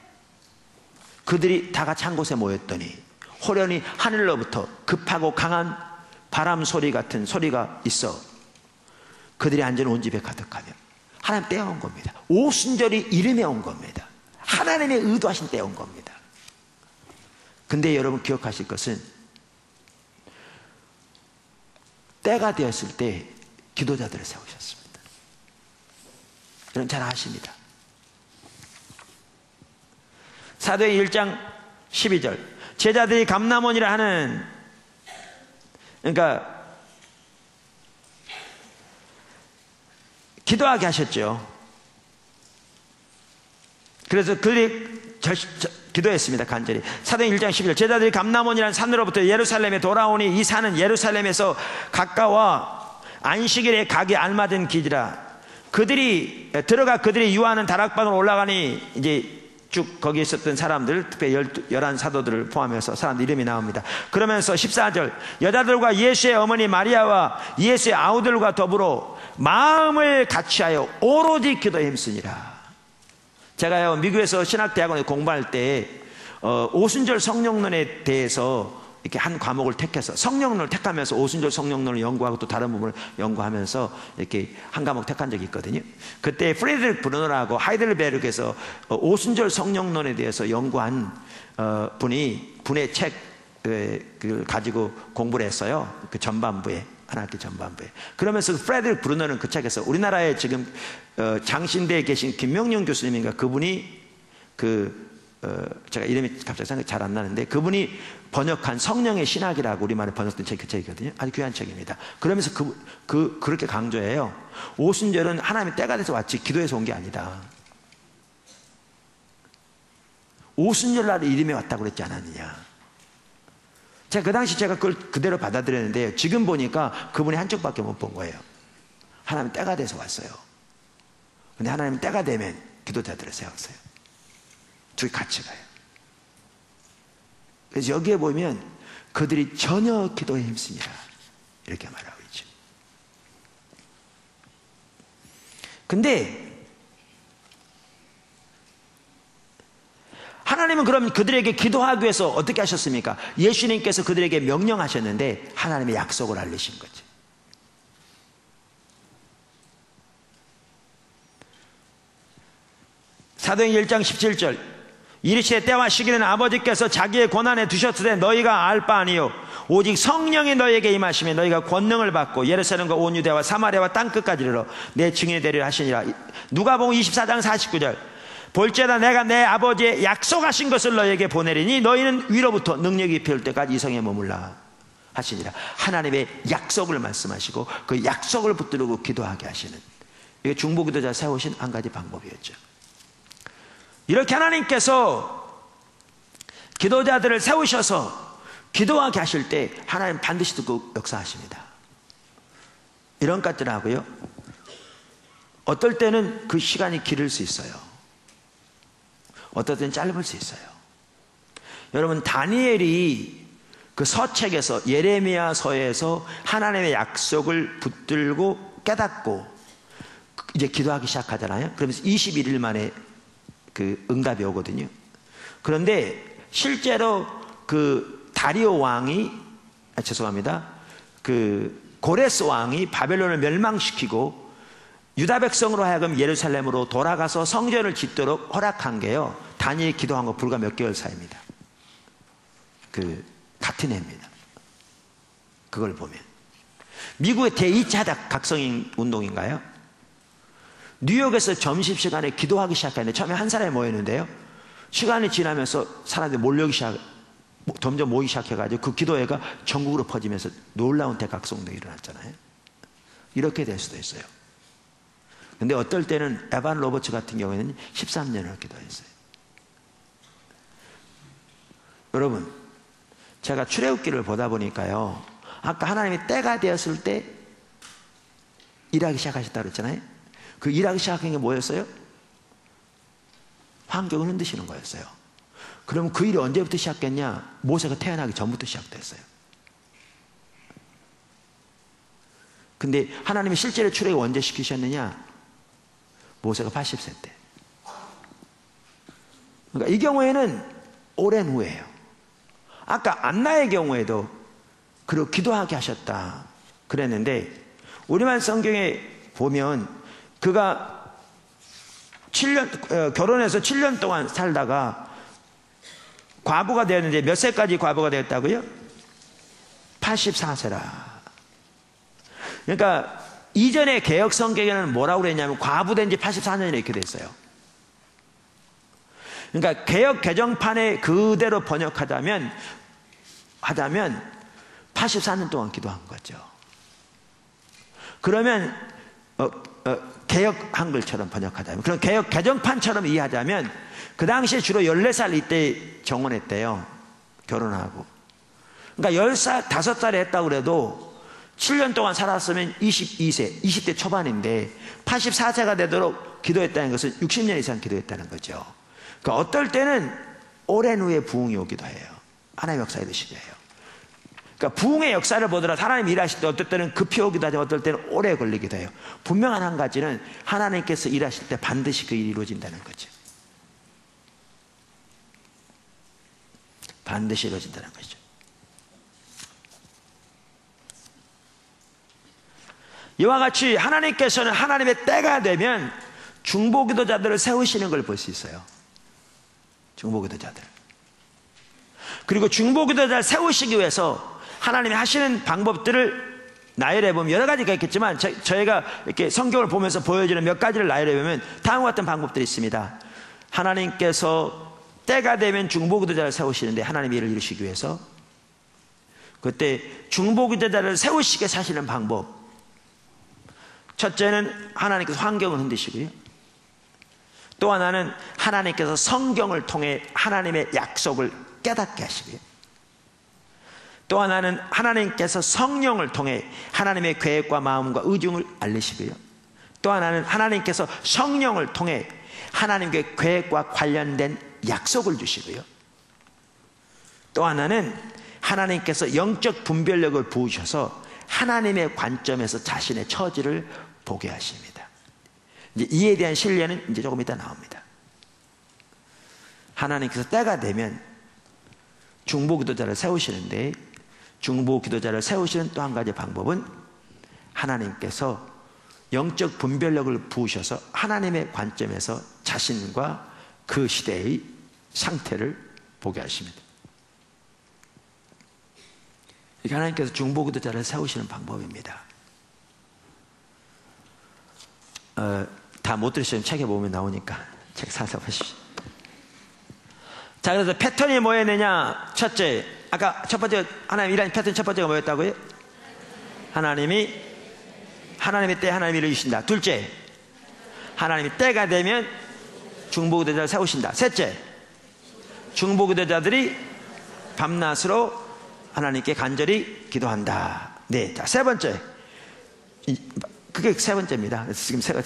그들이 다 같이 한 곳에 모였더니 호련히 하늘로부터 급하고 강한 바람 소리 같은 소리가 있어 그들이 앉은 온 집에 가득하며 하나님 때에 온 겁니다. 오순절이 이름에 온 겁니다. 하나님의 의도하신 때에 온 겁니다. 근데 여러분 기억하실 것은 때가 되었을 때 기도자들을 세우셨습니다. 여러분 잘 아십니다. 사도행 1장 12절 제자들이 감람원이라 하는, 그러니까 기도하게 하셨죠. 그래서 그들이 기도했습니다. 간절히. 사도행 1장 11절 제자들이 감람원이라는 산으로부터 예루살렘에 돌아오니 이 산은 예루살렘에서 가까워 안식일에 가기 알맞은 길이라. 그들이 들어가 그들이 유하는 다락방으로 올라가니 이제 쭉 거기에 있었던 사람들, 특별히 11 사도들을 포함해서 사람들 이름이 나옵니다. 그러면서 14절 여자들과 예수의 어머니 마리아와 예수의 아우들과 더불어 마음을 같이하여 오로지 기도에 힘쓰니라. 제가요 미국에서 신학대학원에 공부할 때 오순절 성령론에 대해서 이렇게 한 과목을 택해서 성령론을 택하면서 오순절 성령론을 연구하고 또 다른 부분을 연구하면서 이렇게 한 과목 택한 적이 있거든요. 그때 프레드릭 브루너라고 하이델베르크에서 오순절 성령론에 대해서 연구한 분의 책을 가지고 공부를 했어요. 그 전반부에 하나학기 전반부에. 그러면서 프레드릭 브루너는 그 책에서 우리나라에 지금 장신대에 계신 김명룡 교수님인가 그분이 제가 이름이 갑자기 생각이 잘 안 나는데 그분이 번역한 성령의 신학이라고 우리말에 번역된 책이 그 책이거든요. 아주 귀한 책입니다. 그러면서 그렇게 강조해요. 오순절은 하나님의 때가 돼서 왔지 기도해서 온 게 아니다. 오순절 날 이름이 왔다고 그랬지 않았느냐. 제가 그 당시 제가 그걸 그대로 받아들였는데 지금 보니까 그분이 한쪽밖에 못 본 거예요. 하나님 때가 돼서 왔어요. 근데 하나님 때가 되면 기도자들을 세웠어요. 둘이 같이 가요. 그래서 여기에 보면 그들이 전혀 기도에 힘쓰니라 이렇게 말하고 있죠. 근데 하나님은 그럼 그들에게 기도하기 위해서 어떻게 하셨습니까? 예수님께서 그들에게 명령하셨는데 하나님의 약속을 알리신 거죠. 사도행 1장 17절 이르시되 때와 시기는 아버지께서 자기의 권한에 두셨으되 너희가 알 바 아니요 오직 성령이 너희에게 임하시면 너희가 권능을 받고 예루살렘과 온 유대와 사마리아와 땅끝까지 이르러 내 증인이 되리라 하시니라. 누가복음 24장 49절 볼지어다 내가 내 아버지의 약속하신 것을 너희에게 보내리니 너희는 위로부터 능력이 배울 때까지 이 성에 머물라 하시니라. 하나님의 약속을 말씀하시고 그 약속을 붙들고 기도하게 하시는 이게 중보기도자 세우신 한 가지 방법이었죠. 이렇게 하나님께서 기도자들을 세우셔서 기도하게 하실 때 하나님 반드시 듣고 역사하십니다. 이런 것들 하고요. 어떨 때는 그 시간이 길을 수 있어요. 어떨 때는 짧을 수 있어요. 여러분 다니엘이 그 서책에서 예레미야서에서 하나님의 약속을 붙들고 깨닫고 이제 기도하기 시작하잖아요. 그러면서 21일 만에 그 응답이 오거든요. 그런데 실제로 그 다리오 왕이 그 고레스 왕이 바벨론을 멸망시키고 유다 백성으로 하여금 예루살렘으로 돌아가서 성전을 짓도록 허락한 게요 다니엘이 기도한 거 불과 몇 개월 사이입니다. 그 같은 해입니다. 그걸 보면 미국의 제2차 각성인 운동인가요? 뉴욕에서 점심시간에 기도하기 시작했는데 처음에 한 사람이 모였는데요 시간이 지나면서 사람들이 점점 모이기 시작해가지고 그 기도회가 전국으로 퍼지면서 놀라운 대각성운동이 일어났잖아요. 이렇게 될 수도 있어요. 근데 어떨 때는 에반 로버츠 같은 경우에는 13년을 기도했어요. 여러분 제가 출애굽기를 보다 보니까요 아까 하나님이 때가 되었을 때 일하기 시작하셨다고 그랬잖아요. 그 일하기 시작한 게 뭐였어요? 환경을 흔드시는 거였어요. 그럼 그 일이 언제부터 시작했냐? 모세가 태어나기 전부터 시작됐어요. 근데 하나님이 실제로 출애굽 언제 시키셨느냐? 모세가 80세 때. 그러니까 이 경우에는 오랜 후예요. 아까 안나의 경우에도 그리고 기도하게 하셨다 그랬는데 우리말 성경에 보면 그가 결혼해서 7년 동안 살다가 과부가 되었는데 몇 세까지 과부가 되었다고요? 84세라. 그러니까 이전의 개혁 성경에는 뭐라고 그랬냐면 과부된 지 84년이 이렇게 됐어요. 그러니까 개혁 개정판에 그대로 번역하자면 84년 동안 기도한 거죠. 그러면 개역 한글처럼 번역하자면, 그런 개역 개정판처럼 이해하자면, 그 당시에 주로 14살 이때 정혼했대요. 결혼하고. 그러니까 10살, 5살에 했다고 그래도 7년 동안 살았으면 22세, 20대 초반인데 84세가 되도록 기도했다는 것은 60년 이상 기도했다는 거죠. 그러니까 어떨 때는 오랜 후에 부흥이 오기도 해요. 하나님의 역사에 드시게 해요. 그러니까 부흥의 역사를 보더라도 하나님 일하실 때 어떨 때는 급히 오기도 하지만 어떨 때는 오래 걸리기도 해요. 분명한 한 가지는 하나님께서 일하실 때 반드시 그 일이 이루어진다는 거죠. 반드시 이루어진다는 거죠. 이와 같이 하나님께서는 하나님의 때가 되면 중보기도자들을 세우시는 걸 볼 수 있어요. 중보기도자들. 그리고 중보기도자를 세우시기 위해서 하나님이 하시는 방법들을 나열해 보면 여러 가지가 있겠지만 저희가 이렇게 성경을 보면서 보여주는 몇 가지를 나열해 보면 다음과 같은 방법들이 있습니다. 하나님께서 때가 되면 중보기도자를 세우시는데 하나님의 일을 이루시기 위해서 그때 중보기도자를 세우시게 사시는 방법, 첫째는 하나님께서 환경을 흔드시고요, 또 하나는 하나님께서 성경을 통해 하나님의 약속을 깨닫게 하시고요, 또 하나는 하나님께서 성령을 통해 하나님의 계획과 마음과 의중을 알리시고요, 또 하나는 하나님께서 성령을 통해 하나님의 계획과 관련된 약속을 주시고요, 또 하나는 하나님께서 영적 분별력을 부으셔서 하나님의 관점에서 자신의 처지를 보게 하십니다. 이제 이에 대한 신뢰는 이제 조금 이따 나옵니다. 하나님께서 때가 되면 중보기도자를 세우시는데, 중보기도자를 세우시는 또 한 가지 방법은 하나님께서 영적 분별력을 부으셔서 하나님의 관점에서 자신과 그 시대의 상태를 보게 하십니다. 이게 하나님께서 중보기도자를 세우시는 방법입니다. 다 못 들으시면 책에 보면 나오니까 책 사서 보십시오. 자, 그래서 패턴이 뭐였느냐? 첫째, 아까 첫 번째 하나님 일하는 패턴 첫 번째가 뭐였다고요? 하나님의 때 하나님이 일을 이루신다. 둘째, 하나님이 때가 되면 중보기도자를 세우신다. 셋째, 중보기도자들이 밤낮으로 하나님께 간절히 기도한다. 네, 자, 세 번째, 그게 세 번째입니다. 그래서 지금 세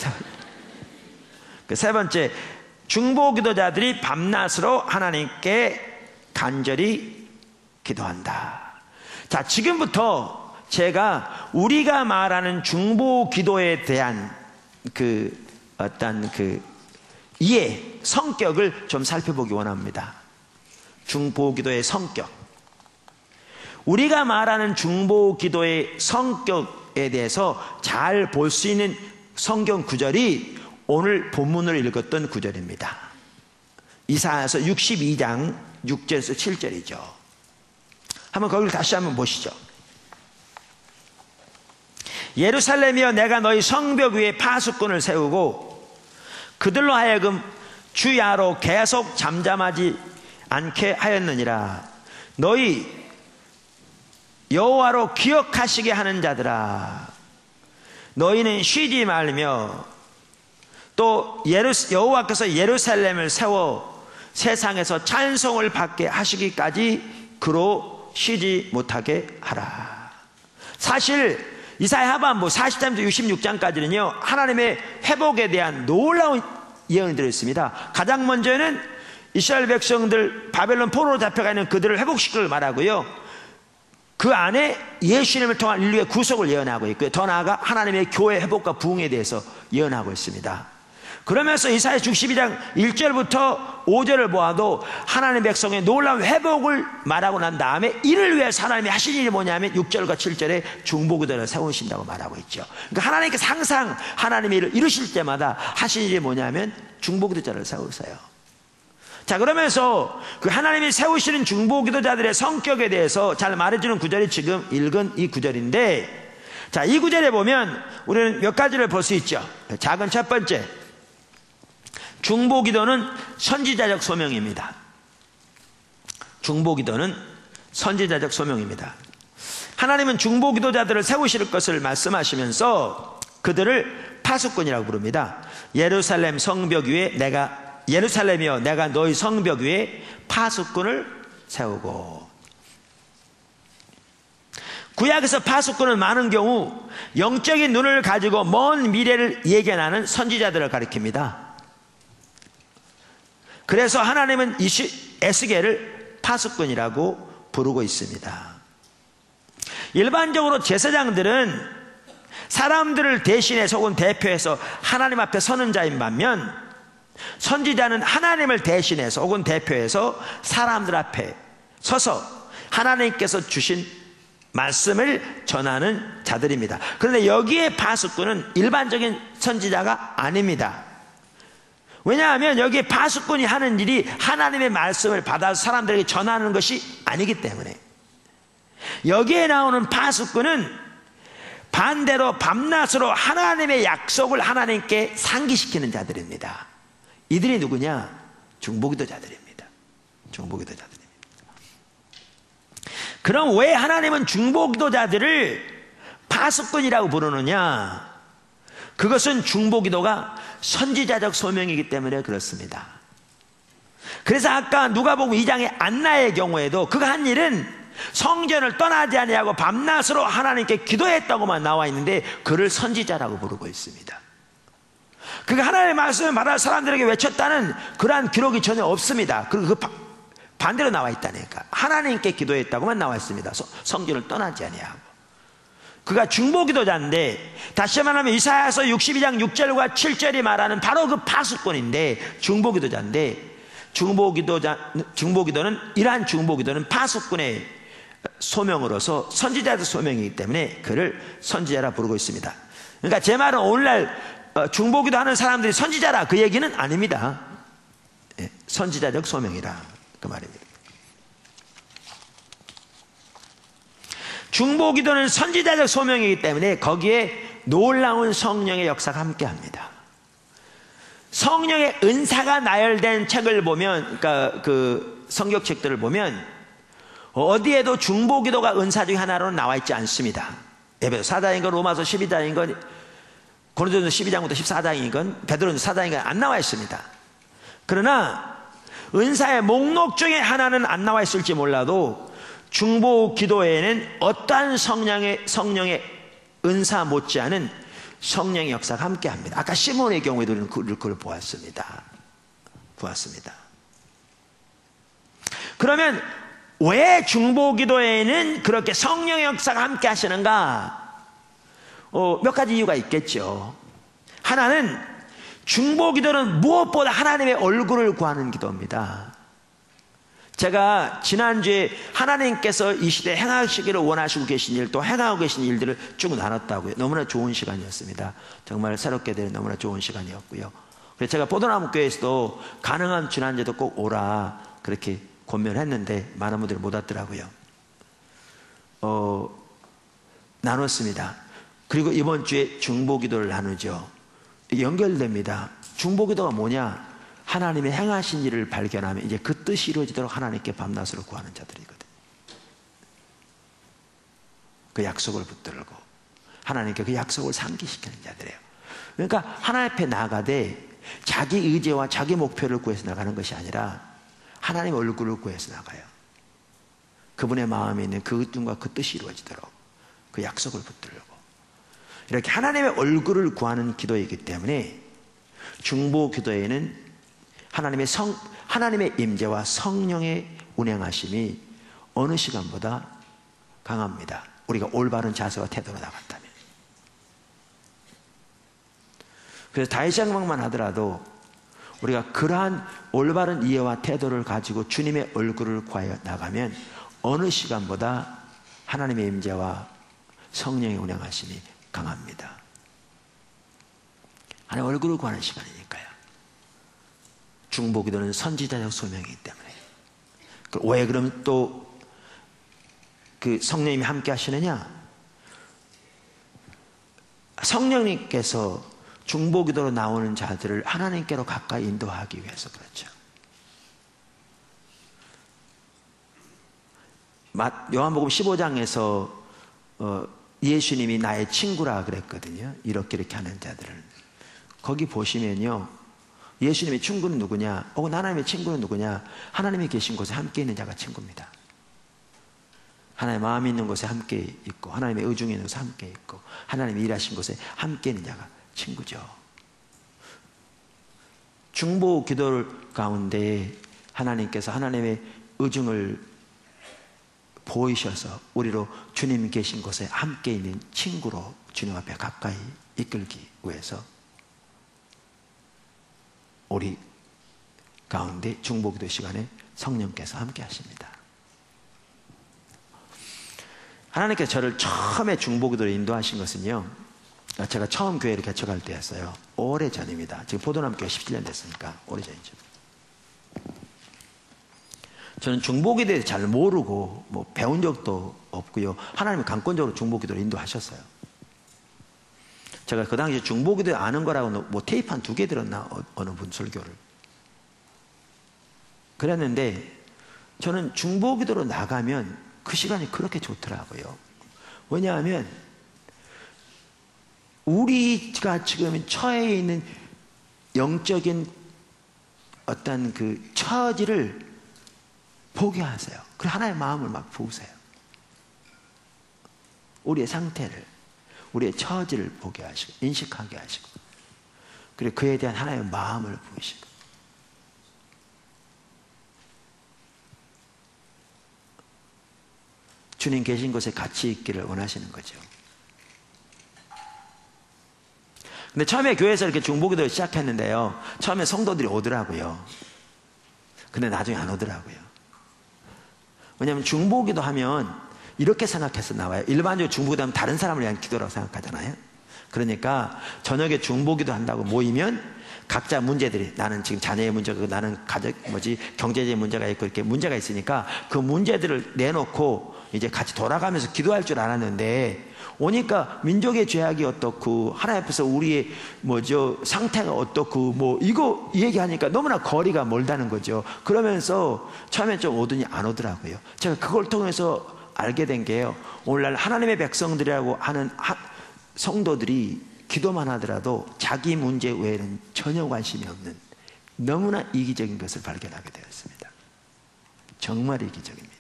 번째, 중보기도자들이 밤낮으로 하나님께 간절히 기도한다. 자, 지금부터 제가 우리가 말하는 중보기도에 대한 그 어떤 그 이해, 성격을 좀 살펴보기 원합니다. 중보기도의 성격. 우리가 말하는 중보기도의 성격에 대해서 잘 볼 수 있는 성경 구절이 오늘 본문을 읽었던 구절입니다. 이사야서 62장 6절에서 7절이죠. 한번 거기를 다시 한번 보시죠. 예루살렘이여, 내가 너희 성벽 위에 파수꾼을 세우고 그들로 하여금 주야로 계속 잠잠하지 않게 하였느니라. 너희 여호와로 기억하시게 하는 자들아, 너희는 쉬지 말며 또 여호와께서 예루살렘을 세워 세상에서 찬송을 받게 하시기까지 그로 쉬지 못하게 하라. 사실 이사야 하반부 40장부터 66장까지는요 하나님의 회복에 대한 놀라운 예언이 들어있습니다. 가장 먼저는 이스라엘 백성들 바벨론 포로로 잡혀가 있는 그들을 회복시키기를 말하고요, 그 안에 예수님을 통한 인류의 구속을 예언하고 있고요, 더 나아가 하나님의 교회 회복과 부흥에 대해서 예언하고 있습니다. 그러면서 이사야 62장 1절부터 5절을 보아도 하나님의 백성의 놀라운 회복을 말하고 난 다음에 이를 위해서 하나님이 하신 일이 뭐냐면 6절과 7절에 중보기도를 세우신다고 말하고 있죠. 그러니까 하나님께서 항상 하나님의 일을 이루실 때마다 하신 일이 뭐냐면 중보기도자를 세우세요. 자, 그러면서 그 하나님이 세우시는 중보기도자들의 성격에 대해서 잘 말해주는 구절이 지금 읽은 이 구절인데, 자, 이 구절에 보면 우리는 몇 가지를 볼 수 있죠. 작은 첫 번째, 중보기도는 선지자적 소명입니다. 중보기도는 선지자적 소명입니다. 하나님은 중보기도자들을 세우실 것을 말씀하시면서 그들을 파수꾼이라고 부릅니다. 예루살렘 성벽 위에 예루살렘이여 내가 너희 성벽 위에 파수꾼을 세우고. 구약에서 파수꾼은 많은 경우 영적인 눈을 가지고 먼 미래를 예견하는 선지자들을 가리킵니다. 그래서 하나님은 에스겔을 파수꾼이라고 부르고 있습니다. 일반적으로 제사장들은 사람들을 대신해서 혹은 대표해서 하나님 앞에 서는 자인 반면, 선지자는 하나님을 대신해서 혹은 대표해서 사람들 앞에 서서 하나님께서 주신 말씀을 전하는 자들입니다. 그런데 여기에 파수꾼은 일반적인 선지자가 아닙니다. 왜냐하면 여기에 파수꾼이 하는 일이 하나님의 말씀을 받아서 사람들에게 전하는 것이 아니기 때문에. 여기에 나오는 파수꾼은 반대로 밤낮으로 하나님의 약속을 하나님께 상기시키는 자들입니다. 이들이 누구냐? 중보기도자들입니다. 중보기도자들입니다. 그럼 왜 하나님은 중보기도자들을 파수꾼이라고 부르느냐? 그것은 중보기도가 선지자적 소명이기 때문에 그렇습니다. 그래서 아까 누가복음 2장의 안나의 경우에도 그가 한 일은 성전을 떠나지 아니하고 밤낮으로 하나님께 기도했다고만 나와 있는데 그를 선지자라고 부르고 있습니다. 그가 하나님의 말씀을 받아 사람들에게 외쳤다는 그러한 기록이 전혀 없습니다. 그리고 그 반대로 나와 있다니까. 하나님께 기도했다고만 나와 있습니다. 성전을 떠나지 아니하고. 그가 중보기도자인데, 다시 말하면 이사야서 62장 6절과 7절이 말하는 바로 그 파수꾼인데, 중보기도자인데, 중보기도는 이러한 중보기도는 파수꾼의 소명으로서 선지자의 소명이기 때문에 그를 선지자라 부르고 있습니다. 그러니까 제 말은 오늘날 중보기도 하는 사람들이 선지자라 그 얘기는 아닙니다. 선지자적 소명이라 그 말입니다. 중보기도는 선지자적 소명이기 때문에 거기에 놀라운 성령의 역사가 함께합니다. 성령의 은사가 나열된 책을 보면, 그러니까 그 성경책들을 보면 어디에도 중보기도가 은사 중에 하나로는 나와 있지 않습니다. 에베소 4장인건 로마서 12장인건 고린도전서 12장부터 14장인건 베드로전서 4장인건 안 나와 있습니다. 그러나 은사의 목록 중에 하나는 안 나와 있을지 몰라도 중보기도에는 어떠한 성령의 은사 못지않은 성령의 역사가 함께합니다. 아까 시몬의 경우에도 그걸 보았습니다. 그러면 왜 중보기도에는 그렇게 성령의 역사가 함께 하시는가? 몇 가지 이유가 있겠죠. 하나는 중보기도는 무엇보다 하나님의 얼굴을 구하는 기도입니다. 제가 지난주에 하나님께서 이 시대에 행하시기를 원하시고 계신 일, 또 행하고 계신 일들을 쭉 나눴다고요. 너무나 좋은 시간이었습니다. 정말 새롭게 되는 너무나 좋은 시간이었고요. 그래서 제가 포도나무 교회에서도 가능한 지난주에도 꼭 오라 그렇게 권면했는데 많은 분들이 못 왔더라고요. 나눴습니다. 그리고 이번 주에 중보기도를 나누죠. 연결됩니다. 중보기도가 뭐냐? 하나님의 행하신 일을 발견하면 이제 그 뜻이 이루어지도록 하나님께 밤낮으로 구하는 자들이거든요. 그 약속을 붙들고 하나님께 그 약속을 상기시키는 자들이에요. 그러니까 하나님 앞에 나아가되 자기 의지와 자기 목표를 구해서 나가는 것이 아니라 하나님의 얼굴을 구해서 나가요. 그분의 마음에 있는 그 뜻과 그 뜻이 이루어지도록 그 약속을 붙들고 이렇게 하나님의 얼굴을 구하는 기도이기 때문에 중보 기도에는 하나님의 임재와 성령의 운행하심이 어느 시간보다 강합니다. 우리가 올바른 자세와 태도로 나간다면. 그래서 다윗장막만 하더라도 우리가 그러한 올바른 이해와 태도를 가지고 주님의 얼굴을 구하여 나가면 어느 시간보다 하나님의 임재와 성령의 운행하심이 강합니다. 하나님의 얼굴을 구하는 시간이니까요. 중보기도는 선지자적 소명이기 때문에. 왜 그럼 또 그 성령님이 함께 하시느냐? 성령님께서 중보기도로 나오는 자들을 하나님께로 가까이 인도하기 위해서 그렇죠. 요한복음 15장에서 예수님이 나의 친구라 그랬거든요. 이렇게 하는 자들을. 거기 보시면요, 예수님의 친구는 누구냐, 혹은 하나님의 친구는 누구냐, 하나님이 계신 곳에 함께 있는 자가 친구입니다. 하나님의 마음이 있는 곳에 함께 있고, 하나님의 의중이 있는 곳에 함께 있고, 하나님이 일하신 곳에 함께 있는 자가 친구죠. 중보 기도 가운데 하나님께서 하나님의 의중을 보이셔서 우리로 주님 계신 곳에 함께 있는 친구로 주님 앞에 가까이 이끌기 위해서 우리 가운데 중보기도 시간에 성령께서 함께 하십니다. 하나님께서 저를 처음에 중보기도로 인도하신 것은요, 제가 처음 교회를 개척할 때였어요. 오래전입니다. 지금 포도남교회 17년 됐으니까 오래전이죠. 저는 중보기도에 잘 모르고 뭐 배운 적도 없고요, 하나님이 강권적으로 중보기도를 인도하셨어요. 제가 그 당시에 중보기도에 아는 거라고 뭐 테이프 한 2개 들었나, 어느 분 설교를. 그랬는데 저는 중보기도로 나가면 그 시간이 그렇게 좋더라고요. 왜냐하면 우리가 지금 처해 있는 영적인 어떤 그 처지를 보게 하세요. 그리고 하나님의 마음을 막 부으세요. 우리의 상태를, 우리의 처지를 보게 하시고 인식하게 하시고, 그리고 그에 대한 하나님의 마음을 부으시고, 주님 계신 곳에 같이 있기를 원하시는 거죠. 근데 처음에 교회에서 이렇게 중보기도를 시작했는데요, 처음에 성도들이 오더라고요. 근데 나중에 안 오더라고요. 왜냐하면 중보기도 하면 이렇게 생각해서 나와요. 일반적으로 중보기도 하면 다른 사람을 위한 기도라고 생각하잖아요. 그러니까 저녁에 중보기도 한다고 모이면 각자 문제들이, 나는 지금 자녀의 문제가 있고, 나는 경제적인 문제가 있고, 이렇게 문제가 있으니까 그 문제들을 내놓고 이제 같이 돌아가면서 기도할 줄 알았는데, 오니까 민족의 죄악이 어떻고, 하나님 앞에서 우리의 상태가 어떻고, 이거 얘기하니까 너무나 거리가 멀다는 거죠. 그러면서 처음에 좀 오더니 안 오더라고요. 제가 그걸 통해서 알게 된 게요, 오늘날 하나님의 백성들이라고 하는 성도들이 기도만 하더라도 자기 문제 외에는 전혀 관심이 없는 너무나 이기적인 것을 발견하게 되었습니다. 정말 이기적입니다.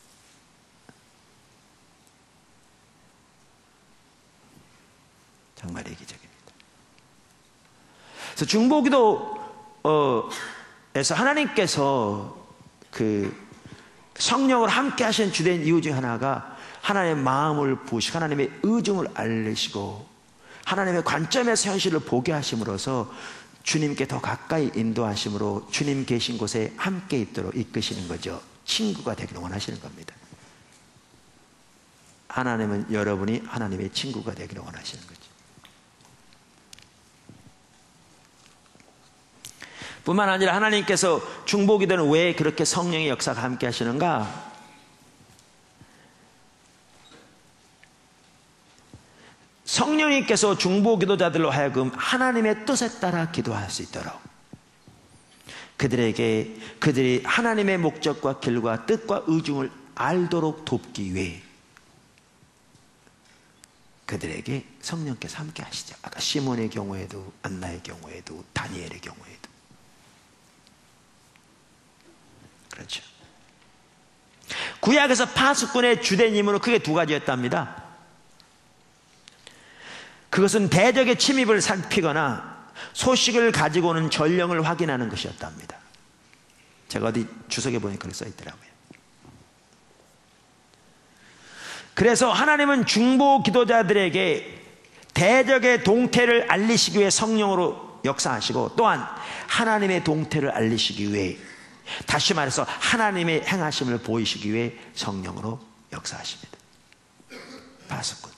정말 이기적입니다. 그래서 중보기도에서 하나님께서 그 성령을 함께 하신 주된 이유 중 하나가 하나님의 마음을 부으시고 하나님의 의중을 알리시고 하나님의 관점에서 현실을 보게 하심으로써 주님께 더 가까이 인도하심으로 주님 계신 곳에 함께 있도록 이끄시는 거죠. 친구가 되기를 원하시는 겁니다. 하나님은 여러분이 하나님의 친구가 되기를 원하시는 거죠. 뿐만 아니라 하나님께서 중보기도는 왜 그렇게 성령의 역사가 함께 하시는가? 성령님께서 중보기도자들로 하여금 하나님의 뜻에 따라 기도할 수 있도록, 그들이 하나님의 목적과 길과 뜻과 의중을 알도록 돕기 위해 그들에게 성령께서 함께 하시죠. 아까 시몬의 경우에도, 안나의 경우에도, 다니엘의 경우에도 그렇죠. 구약에서 파수꾼의 주된 임무는 크게 2가지였답니다. 그것은 대적의 침입을 살피거나 소식을 가지고 오는 전령을 확인하는 것이었답니다. 제가 어디 주석에 보니까 그렇게 써있더라고요. 그래서 하나님은 중보 기도자들에게 대적의 동태를 알리시기 위해 성령으로 역사하시고, 또한 하나님의 동태를 알리시기 위해, 다시 말해서 하나님의 행하심을 보이시기 위해 성령으로 역사하십니다. 파수꾼.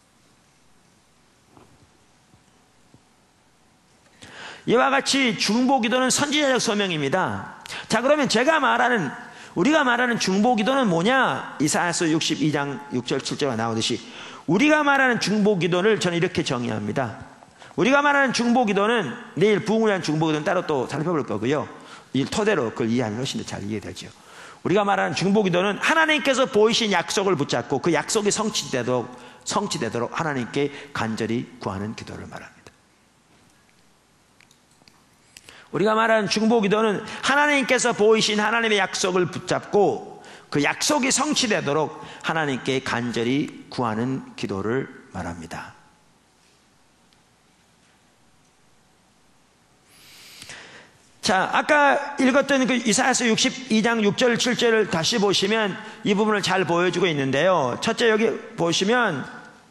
이와 같이 중보기도는 선지자적 소명입니다. 자, 그러면 우리가 말하는 중보기도는 뭐냐? 이사야서 62장 6절 7절에 나오듯이 우리가 말하는 중보기도를 저는 이렇게 정의합니다. 우리가 말하는 중보기도는, 내일 부흥을 위한 중보기도는 따로 또 살펴볼 거고요, 이 토대로 그걸 이해하면 훨씬 더 잘 이해되죠. 우리가 말하는 중보기도는 하나님께서 보이신 약속을 붙잡고 그 약속이 성취되도록 성취되도록 하나님께 간절히 구하는 기도를 말합니다. 우리가 말하는 중보기도는 하나님께서 보이신 하나님의 약속을 붙잡고 그 약속이 성취되도록 하나님께 간절히 구하는 기도를 말합니다. 자, 아까 읽었던 그 이사야서 62장 6절 7절을 다시 보시면 이 부분을 잘 보여주고 있는데요. 첫째, 여기 보시면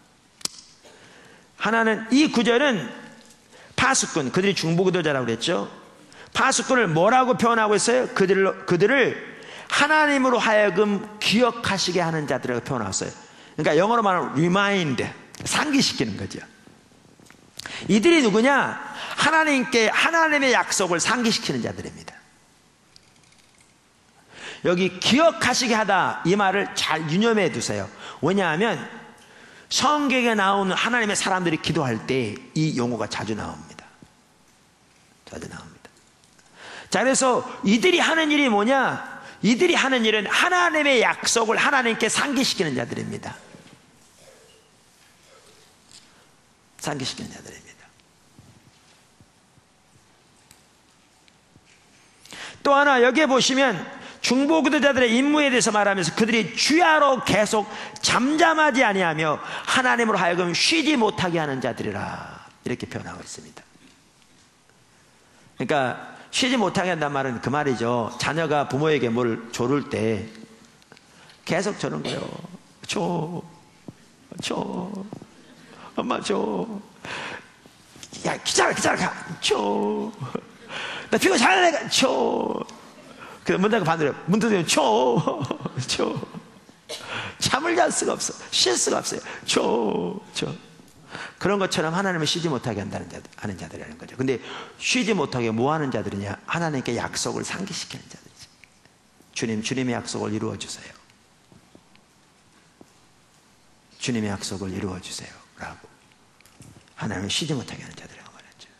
하나는 이 구절은 파수꾼, 그들이 중보기도자라고 그랬죠. 파수꾼을 뭐라고 표현하고 있어요? 그들을 하나님으로 하여금 기억하시게 하는 자들이라고 표현했어요. 그러니까 영어로 말하면 remind, 상기시키는 거죠. 이들이 누구냐? 하나님께 하나님의 약속을 상기시키는 자들입니다. 여기 기억하시게 하다, 이 말을 잘 유념해 두세요. 왜냐하면 성경에 나오는 하나님의 사람들이 기도할 때 이 용어가 자주 나옵니다. 자주 나옵니다. 자, 그래서 이들이 하는 일이 뭐냐? 이들이 하는 일은 하나님의 약속을 하나님께 상기시키는 자들입니다. 상기시키는 자들입니다. 또 하나 여기에 보시면 중보기도자들의 임무에 대해서 말하면서 그들이 주야로 계속 잠잠하지 아니하며 하나님으로 하여금 쉬지 못하게 하는 자들이라, 이렇게 표현하고 있습니다. 그러니까 쉬지 못하게 한다는 말은 그 말이죠. 자녀가 부모에게 뭘 조를 때 계속 저런 거예요. 줘, 엄마 줘, 야 기다려 줘, 나 피곤 잘하네, 줘. 그 문 닫고 반대로 문 닫으면 줘. 잠을 잘 수가 없어, 쉴 수가 없어요. 줘. 그런 것처럼 하나님을 쉬지 못하게 하는 자들이라는 거죠. 근데 쉬지 못하게 뭐 하는 자들이냐? 하나님께 약속을 상기시키는 자들이지. 주님의 약속을 이루어 주세요. 주님의 약속을 이루어 주세요 라고 하나님을 쉬지 못하게 하는 자들이라고 말했죠.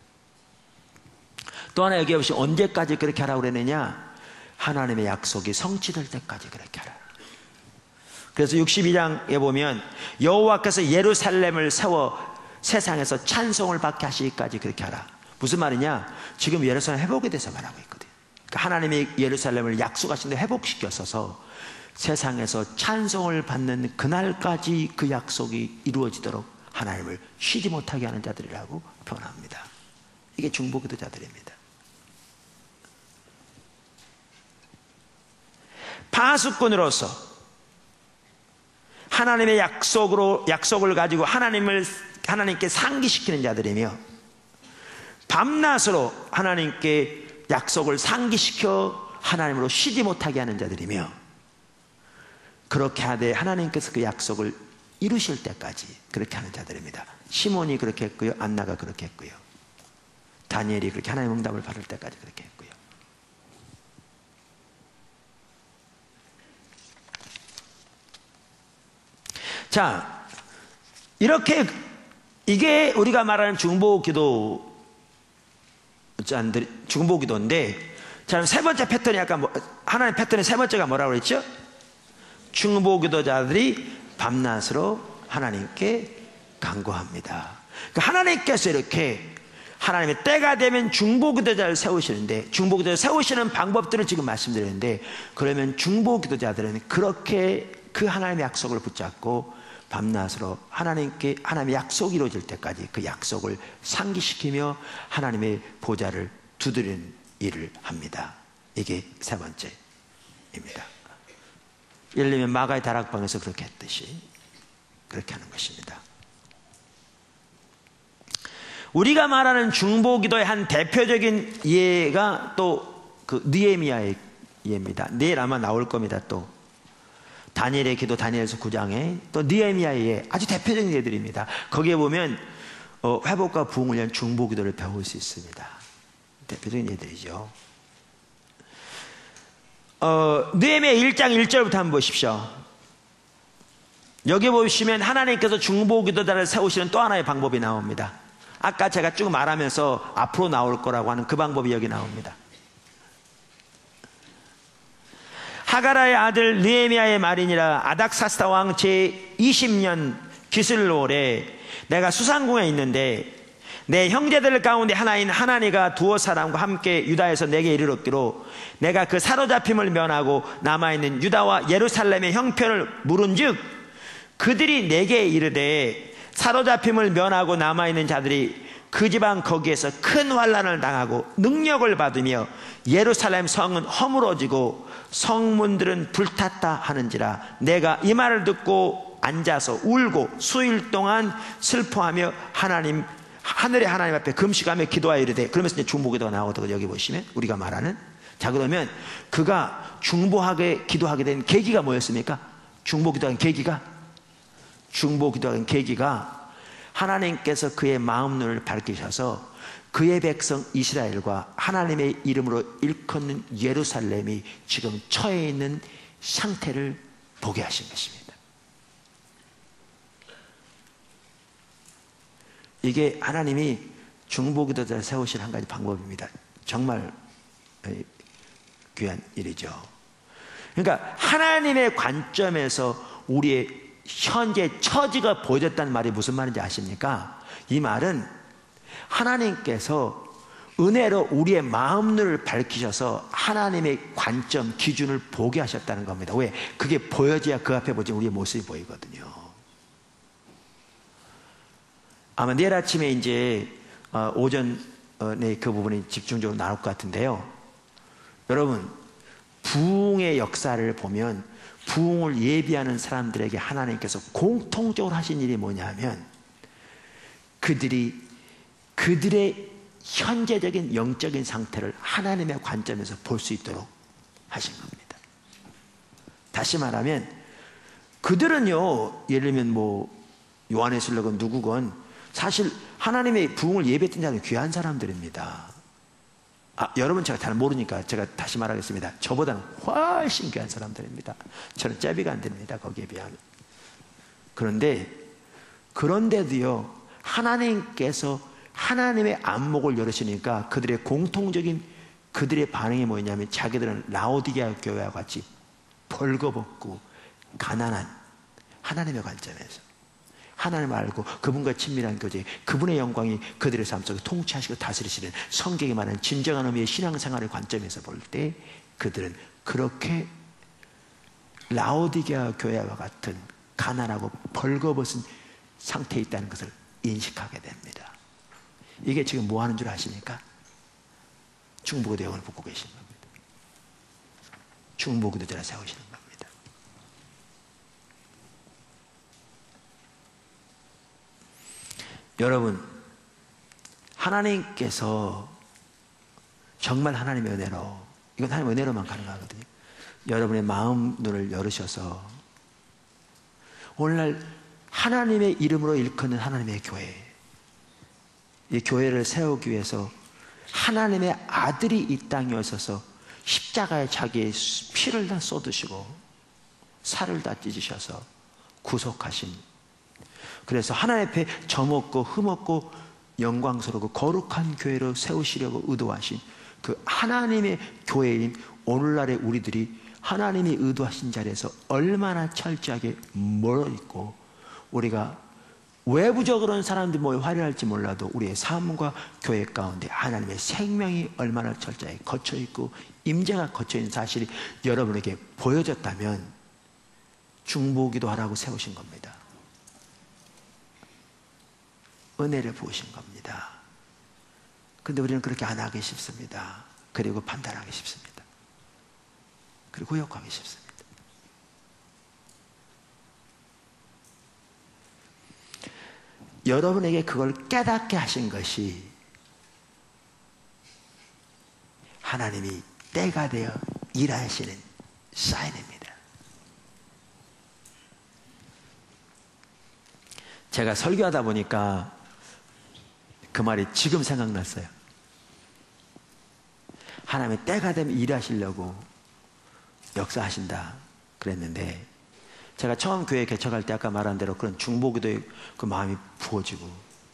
또 하나 여기 보시면 언제까지 그렇게 하라고 그랬느냐? 하나님의 약속이 성취될 때까지 그렇게 하라. 그래서 62장에 보면 여호와께서 예루살렘을 세워 세상에서 찬송을 받게 하시기까지 그렇게 하라. 무슨 말이냐? 지금 예루살렘 회복에 대해서 말하고 있거든요. 그러니까 하나님이 예루살렘을 약속하신 데 회복시켜서 세상에서 찬송을 받는 그날까지 그 약속이 이루어지도록 하나님을 쉬지 못하게 하는 자들이라고 표현합니다. 이게 중보기도자들입니다. 파수꾼으로서 하나님의 약속을 가지고 하나님께 상기시키는 자들이며, 밤낮으로 하나님께 약속을 상기시켜 하나님으로 쉬지 못하게 하는 자들이며, 그렇게 하되 하나님께서 그 약속을 이루실 때까지 그렇게 하는 자들입니다. 시몬이 그렇게 했고요, 안나가 그렇게 했고요, 다니엘이 그렇게 하나님의 응답을 받을 때까지 그렇게 했고요. 자, 이렇게 이게 우리가 말하는 중보기도인데, 자, 세 번째 패턴이 아까 하나님 패턴의 세 번째가 뭐라고 그랬죠? 중보기도자들이 밤낮으로 하나님께 간구합니다. 그러니까 하나님께서 이렇게 하나님의 때가 되면 중보기도자를 세우시는데, 중보기도자를 세우시는 방법들을 지금 말씀드렸는데, 그러면 중보기도자들은 그렇게 그 하나님의 약속을 붙잡고 밤낮으로 하나님의 약속이 이루어질 때까지 그 약속을 상기시키며 하나님의 보좌를 두드리는 일을 합니다. 이게 세 번째입니다. 예를 들면 마가의 다락방에서 그렇게 했듯이 그렇게 하는 것입니다. 우리가 말하는 중보기도의 한 대표적인 예가 또 그 느헤미야의 예입니다. 내일 아마 나올 겁니다. 또 다니엘의 기도, 다니엘서 9장에 또 느헤미야의 예, 아주 대표적인 예들입니다. 거기에 보면 회복과 부흥을 위한 중보기도를 배울 수 있습니다. 대표적인 예들이죠. 느헤미야 1장 1절부터 한번 보십시오. 여기 보시면 하나님께서 중보기도자를 세우시는 또 하나의 방법이 나옵니다. 아까 제가 쭉 말하면서 앞으로 나올 거라고 하는 그 방법이 여기 나옵니다. 하가라의 아들 느헤미야의 말이니라. 아닥사스다 왕 제20년 기슬로래 내가 수산궁에 있는데 내 형제들 가운데 하나인 하나니가 두어 사람과 함께 유다에서 내게 이르렀기로 내가 그 사로잡힘을 면하고 남아있는 유다와 예루살렘의 형편을 물은즉 그들이 내게 이르되 사로잡힘을 면하고 남아있는 자들이 그 지방 거기에서 큰 환난을 당하고 능력을 받으며 예루살렘 성은 허물어지고 성문들은 불탔다 하는지라 내가 이 말을 듣고 앉아서 울고 수일 동안 슬퍼하며 하늘의 하나님 앞에 금식하며 기도하여 이르되, 그러면서 이제 중보기도가 나오거든요. 여기 보시면 우리가 말하는. 자, 그러면 그가 중보하게 기도하게 된 계기가 뭐였습니까? 중보기도한 계기가 하나님께서 그의 마음 눈을 밝히셔서 그의 백성 이스라엘과 하나님의 이름으로 일컫는 예루살렘이 지금 처해 있는 상태를 보게 하신 것입니다. 이게 하나님이 중보기도자를 세우실 한 가지 방법입니다. 정말 귀한 일이죠. 그러니까 하나님의 관점에서 우리의 현재 처지가 보여졌다는 말이 무슨 말인지 아십니까? 이 말은 하나님께서 은혜로 우리의 마음을 밝히셔서 하나님의 관점, 기준을 보게 하셨다는 겁니다. 왜? 그게 보여져야 그 앞에 보지 우리의 모습이 보이거든요. 아마 내일 아침에 이제 오전에 그 부분이 집중적으로 나올 것 같은데요. 여러분, 부흥의 역사를 보면 부흥을 예비하는 사람들에게 하나님께서 공통적으로 하신 일이 뭐냐면 그들의 현재적인 영적인 상태를 하나님의 관점에서 볼 수 있도록 하신 겁니다. 다시 말하면 그들은요, 예를 들면 요한에슬로건 누구건 사실 하나님의 부흥을 예배했던 자는 귀한 사람들입니다. 여러분 제가 잘 모르니까 제가 다시 말하겠습니다. 저보다는 훨씬 귀한 사람들입니다. 저는 잽이가 안 됩니다. 거기에 비하면. 그런데도요, 하나님께서 하나님의 안목을 열으시니까 그들의 공통적인 그들의 반응이 뭐냐면 자기들은 라오디게아 교회와 같이 벌거벗고 가난한 하나님의 관점에서 하나님을 알고 그분과 친밀한 교제, 그분의 영광이 그들의 삶 속에 통치하시고 다스리시는 성경에 말하는 진정한 의미의 신앙생활의 관점에서 볼 때 그들은 그렇게 라오디게아 교회와 같은 가난하고 벌거벗은 상태에 있다는 것을 인식하게 됩니다. 이게 지금 뭐 하는 줄 아십니까? 중보기도원을 붙고 계시는 겁니다. 중보기도자를 세우시는 겁니다. 여러분, 하나님께서 정말 하나님의 은혜로, 이건 하나님의 은혜로만 가능하거든요. 여러분의 마음 눈을 열으셔서 오늘날 하나님의 이름으로 일컫는 하나님의 교회, 이 교회를 세우기 위해서 하나님의 아들이 이 땅에 오셔서 십자가에 자기의 피를 다 쏟으시고 살을 다 찢으셔서 구속하신, 그래서 하나님 앞에 점없고 흠없고 영광스럽고 거룩한 교회로 세우시려고 의도하신 그 하나님의 교회인 오늘날의 우리들이 하나님이 의도하신 자리에서 얼마나 철저하게 멀어있고, 우리가 외부적으로는 사람들이 뭐 화려할지 몰라도 우리의 삶과 교회 가운데 하나님의 생명이 얼마나 철저하게 거쳐있고 임재가 거쳐있는 사실이 여러분에게 보여졌다면 중보기도 하라고 세우신 겁니다. 은혜를 부으신 겁니다. 그런데 우리는 그렇게 안 하기 쉽습니다. 그리고 판단하기 쉽습니다. 그리고 욕하기 쉽습니다. 여러분에게 그걸 깨닫게 하신 것이 하나님이 때가 되어 일하시는 사인입니다. 제가 설교하다 보니까 그 말이 지금 생각났어요. 하나님의 때가 되면 일하시려고 역사하신다 그랬는데, 제가 처음 교회 개척할 때 아까 말한 대로 그런 중보기도의 그 마음이 부어지고,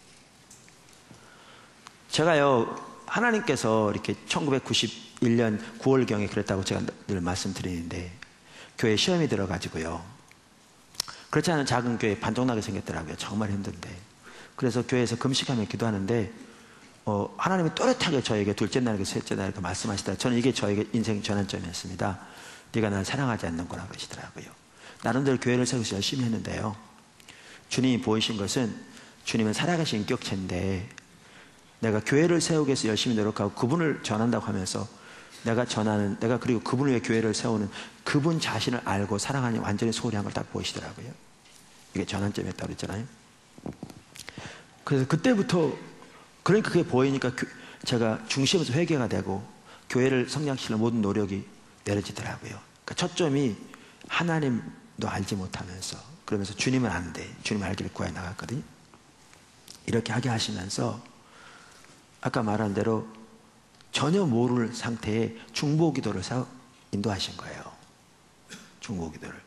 제가요, 하나님께서 이렇게 1991년 9월경에 그랬다고 제가 늘 말씀드리는데, 교회 시험이 들어가지고요, 그렇지 않은 작은 교회 반쪽나게 생겼더라고요. 정말 힘든데. 그래서 교회에서 금식하며 기도하는데 하나님이 또렷하게 저에게 둘째 날이고 셋째 날이고 말씀하시더라. 저는 이게 저에게 인생 전환점이었습니다. 네가 나를 사랑하지 않는구나 그러시더라고요. 나름대로 교회를 세워서 열심히 했는데요, 주님이 보이신 것은 주님은 살아계신 인격체인데 내가 교회를 세우기 위해서 열심히 노력하고 그분을 전한다고 하면서 내가 그리고 그분을 위해 교회를 세우는 그분 자신을 알고 사랑하니 완전히 소홀히 한 걸 딱 보이시더라고요. 이게 전환점이었다고 그랬잖아요. 그래서 그때부터, 그러니까 그게 보이니까 제가 중심에서 회개가 되고 교회를 성장시키는 모든 노력이 내려지더라고요. 그러니까 초점이 하나님도 알지 못하면서, 그러면서 주님은 안 돼, 주님 알기를 구해 나갔거든요. 이렇게 하게 하시면서 아까 말한 대로 전혀 모를 상태에 중보기도를 인도하신 거예요. 중보기도를.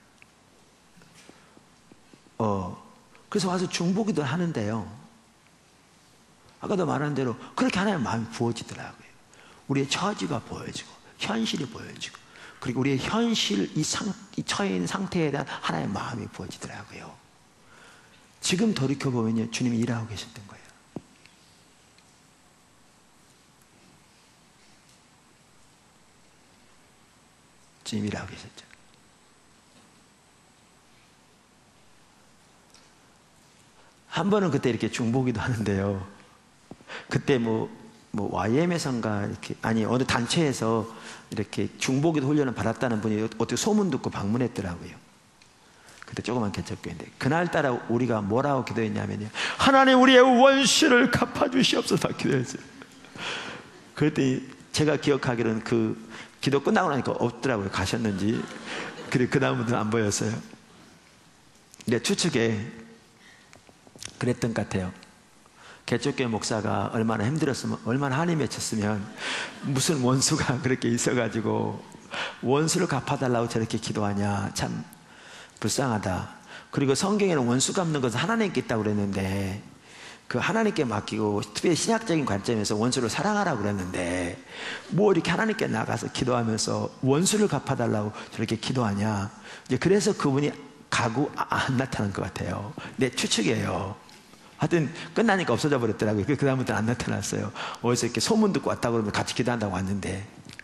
그래서 와서 중보기도를 하는데요, 아까도 말한 대로 그렇게 하나님의 마음이 부어지더라고요. 우리의 처지가 보여지고 현실이 보여지고, 그리고 우리의 현실, 이 처해 있는 상태에 대한 하나님의 마음이 부어지더라고요. 지금 돌이켜보면요, 주님이 일하고 계셨던 거예요. 지금 일하고 계셨죠. 한 번은 그때 이렇게 중보기도 하는데요, 그때 YM에선가 이렇게, 아니 어느 단체에서 이렇게 중보기도 훈련을 받았다는 분이 어떻게 소문 듣고 방문했더라고요. 그때 조그만 개척교회인데 그날따라 우리가 뭐라고 기도했냐면요, 하나님 우리의 원수를 갚아주시옵소서 기도했어요. 그랬더니 제가 기억하기로는 그 기도 끝나고 나니까 없더라고요. 가셨는지. 그리고 그 다음부터는 안 보였어요. 내 추측에 그랬던 것 같아요. 개척교회 목사가 얼마나 힘들었으면, 얼마나 한이 맺혔으면 무슨 원수가 그렇게 있어가지고 원수를 갚아달라고 저렇게 기도하냐, 참 불쌍하다. 그리고 성경에는 원수 갚는 것은 하나님께 있다고 그랬는데 그 하나님께 맡기고, 특별히 신학적인 관점에서 원수를 사랑하라고 그랬는데 뭐 이렇게 하나님께 나가서 기도하면서 원수를 갚아달라고 저렇게 기도하냐. 이제 그래서 그분이 가고 안 나타난 것 같아요. 내 추측이에요. 하여튼 끝나니까 없어져 버렸더라고요. 그 다음부터는 안 나타났어요. 어디서 이렇게 소문 듣고 왔다고 그러면 같이 기도한다고 왔는데.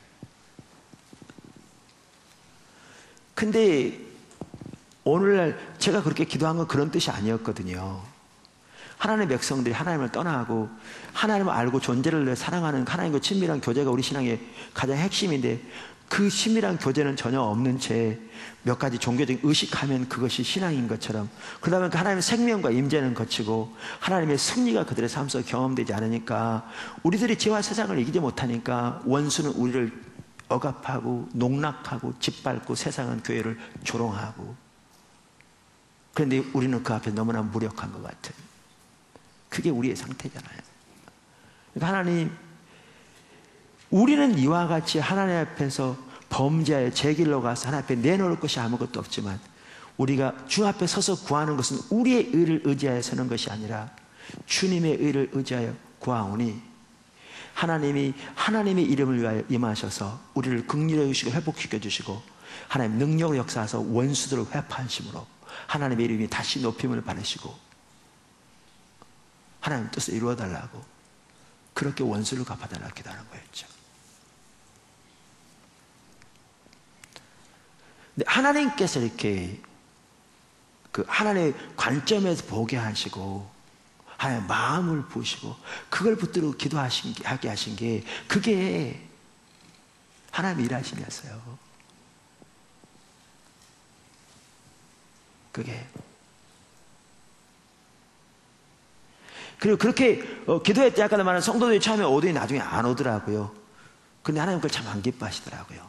근데 오늘날 제가 그렇게 기도한 건 그런 뜻이 아니었거든요. 하나님의 백성들이 하나님을 떠나고 하나님을 알고 존재를 사랑하는 하나님과 친밀한 교제가 우리 신앙의 가장 핵심인데, 그 친밀한 교제는 전혀 없는 채 몇 가지 종교적인 의식하면 그것이 신앙인 것처럼, 그러다 보니까 하나님의 생명과 임재는 거치고 하나님의 승리가 그들의 삶 속에 경험되지 않으니까, 우리들이 죄와 세상을 이기지 못하니까 원수는 우리를 억압하고 농락하고 짓밟고 세상은 교회를 조롱하고, 그런데 우리는 그 앞에 너무나 무력한 것 같은, 그게 우리의 상태잖아요. 그러니까 하나님, 우리는 이와 같이 하나님 앞에서 범죄하여 제 길로 가서 하나님 앞에 내놓을 것이 아무것도 없지만, 우리가 주 앞에 서서 구하는 것은 우리의 의를 의지하여 서는 것이 아니라 주님의 의를 의지하여 구하오니, 하나님이 하나님의 이름을 위하여 임하셔서 우리를 긍휼히 여기시고 회복시켜 주시고 하나님 능력을 역사하셔서 원수들을 회파하심으로 하나님의 이름이 다시 높임을 받으시고 하나님 뜻을 이루어달라고, 그렇게 원수를 갚아달라고 기도하는 거였죠. 근데 하나님께서 이렇게 그 하나님의 관점에서 보게 하시고 하나님의 마음을 보시고 그걸 붙들고 기도하게 하신 게, 그게 하나님의 일하심이었어요. 그게. 그리고 그렇게 기도했을 때 아까 말한 성도들이 처음에 오더니 나중에 안 오더라고요. 근데 하나님 그걸 참 안 기뻐하시더라고요.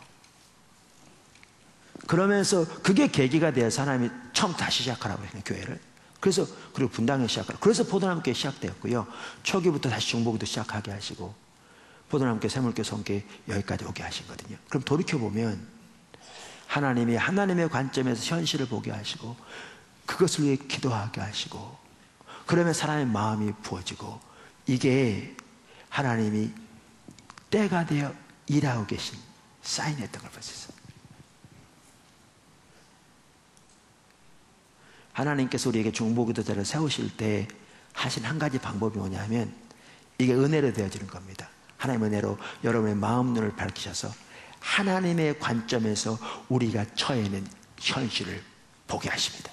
그러면서 그게 계기가 되어서 하나님이 처음 다시 시작하라고 했어요, 교회를. 그래서 그리고 분당에 시작하라고. 그래서 포도나무교회 시작되었고요. 초기부터 다시 중보기도 시작하게 하시고 포도나무교회, 샘물교회, 성교회 여기까지 오게 하신 거거든요. 그럼 돌이켜보면 하나님이 하나님의 관점에서 현실을 보게 하시고 그것을 위해 기도하게 하시고, 그러면 사람의 마음이 부어지고, 이게 하나님이 때가 되어 일하고 계신 사인했던 걸 볼 수 있어요. 하나님께서 우리에게 중보기도자를 세우실 때 하신 한 가지 방법이 뭐냐면 이게 은혜로 되어지는 겁니다. 하나님의 은혜로 여러분의 마음 눈을 밝히셔서 하나님의 관점에서 우리가 처해 있는 현실을 보게 하십니다.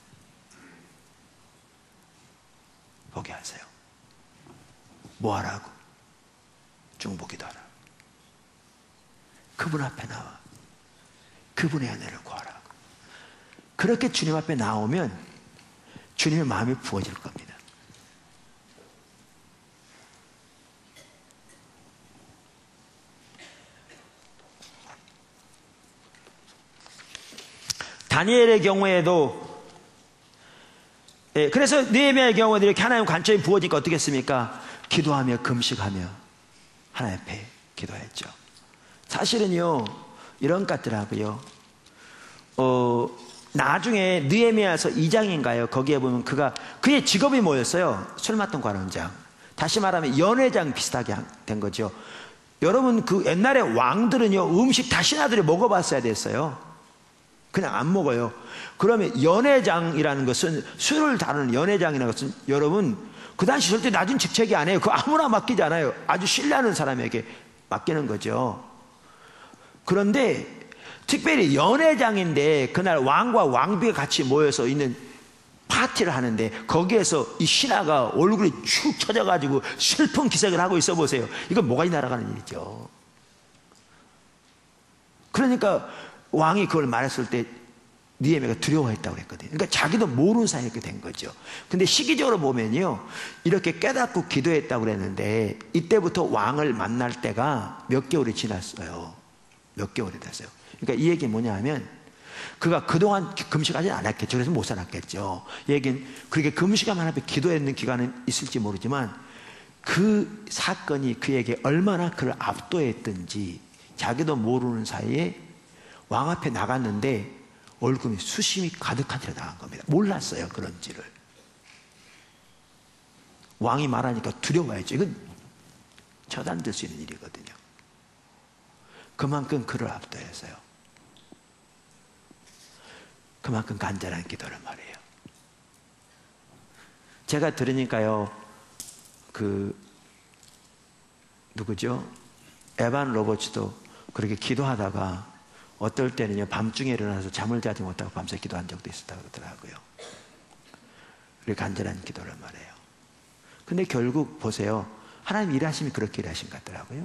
보게 하세요. 뭐 하라고? 중보기도하라. 그분 앞에 나와 그분의 은혜를 구하라고. 그렇게 주님 앞에 나오면 주님의 마음이 부어질 겁니다. 다니엘의 경우에도 그래서 느헤미야의 경우에도 이렇게 하나님 관점이 부어지니까 어떻게 했습니까? 기도하며 금식하며 하나님 앞에 기도했죠. 사실은요 이런 것 같더라고요. 나중에 느헤미야서 2장인가요? 거기에 보면 그의 직업이 뭐였어요? 술 맡던 관원장. 다시 말하면 연회장 비슷하게 된 거죠. 여러분 그 옛날에 왕들은요 음식 다 신하들이 먹어봤어야 됐어요. 그냥 안 먹어요. 그러면 연회장이라는 것은 술을 다루는 연회장이라는 것은 여러분 그 당시 절대 낮은 직책이 아니에요. 그거 아무나 맡기지 않아요. 아주 신뢰하는 사람에게 맡기는 거죠. 그런데 특별히 연회장인데 그날 왕과 왕비가 같이 모여서 있는 파티를 하는데 거기에서 이 신하가 얼굴이 축 처져가지고 슬픈 기색을 하고 있어 보세요. 이건 뭐가 날아가는 일이죠. 그러니까 왕이 그걸 말했을 때 느헤미야가 두려워했다고 그랬거든요. 그러니까 자기도 모르는 사이에 이렇게 된 거죠. 근데 시기적으로 보면요 이렇게 깨닫고 기도했다고 그랬는데 이때부터 왕을 만날 때가 몇 개월이 지났어요. 몇 개월이 됐어요. 그러니까 이 얘기는 뭐냐 하면 그가 그동안 금식하지 않았겠죠. 그래서 못 살았겠죠. 이 얘기는 그렇게 금식하면 앞에 기도했는 기간은 있을지 모르지만 그 사건이 그에게 얼마나 그를 압도했든지 자기도 모르는 사이에 왕 앞에 나갔는데 얼굴이 수심이 가득한 채로 나간 겁니다. 몰랐어요 그런지를. 왕이 말하니까 두려워했죠. 이건 처단될 수 있는 일이거든요. 그만큼 그를 압도해서요. 그만큼 간절한 기도를 말해요. 제가 들으니까요 누구죠? 에반 로버츠도 그렇게 기도하다가 어떨 때는요 밤중에 일어나서 잠을 자지 못하고 밤새 기도한 적도 있었다고 그러더라고요. 우리 간절한 기도를 말해요. 근데 결국 보세요 하나님 일하심이 그렇게 일하신 것 같더라고요.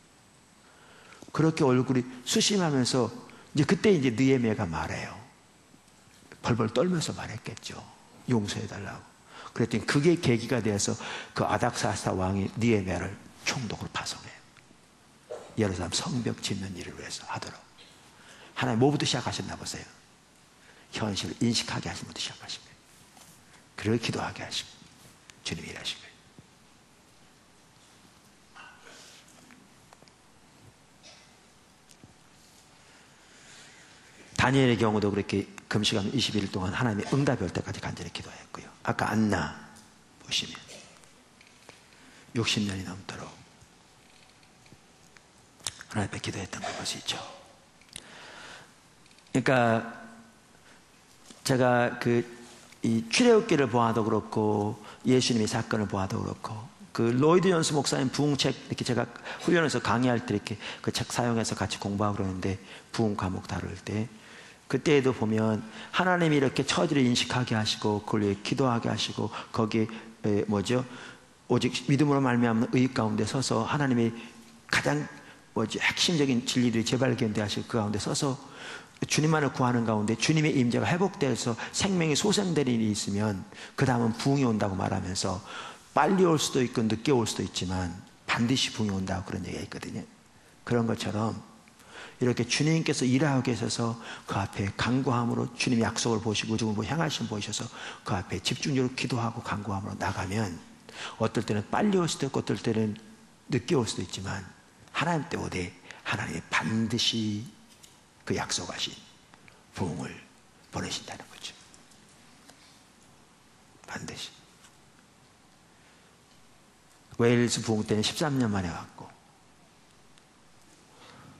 그렇게 얼굴이 수심하면서 이제 그때 이제 느헤미야가 말해요. 벌벌 떨면서 말했겠죠. 용서해달라고. 그랬더니 그게 계기가 돼서 그 아닥사스다 왕이 느헤미야를 총독으로 파송해요. 예루살렘 성벽 짓는 일을 위해서 하도록. 하나님 뭐부터 시작하셨나 보세요. 현실을 인식하게 하신 것부터 시작하신 거예요. 그리고 기도하게 하시고 주님이 일하신 거예요. 다니엘의 경우도 그렇게 금식하면 21일 동안 하나님의 응답이 올 때까지 간절히 기도했고요. 아까 안나 보시면 60년이 넘도록 하나님 앞에 기도했던 걸 볼 수 있죠. 그러니까 제가 이 출애굽기를 보아도 그렇고 예수님의 사건을 보아도 그렇고 그 로이드 존스 목사님 부흥책 이렇게 제가 훈련해서 강의할 때 이렇게 그 책 사용해서 같이 공부하고 그러는데 부흥 과목 다룰 때 그때에도 보면 하나님이 이렇게 처지를 인식하게 하시고 그걸 위해 기도하게 하시고 거기에 오직 믿음으로 말미암는 의의 가운데 서서 하나님이 가장 핵심적인 진리들이 재발견되게 하시고 그 가운데 서서 주님만을 구하는 가운데 주님의 임재가 회복되어서 생명이 소생되는 일이 있으면 그 다음은 부흥이 온다고 말하면서 빨리 올 수도 있고 늦게 올 수도 있지만 반드시 부흥이 온다고 그런 얘기가 있거든요. 그런 것처럼 이렇게 주님께서 일하고 계셔서 그 앞에 간구함으로 주님의 약속을 보시고 우주를 향하신 보이셔서 그 앞에 집중적으로 기도하고 간구함으로 나가면 어떨 때는 빨리 올 수도 있고 어떨 때는 늦게 올 수도 있지만 하나님 때 오되 하나님이 반드시 그 약속하신 부흥을 보내신다는 거죠. 반드시. 웨일스 부흥 때는 13년 만에 왔고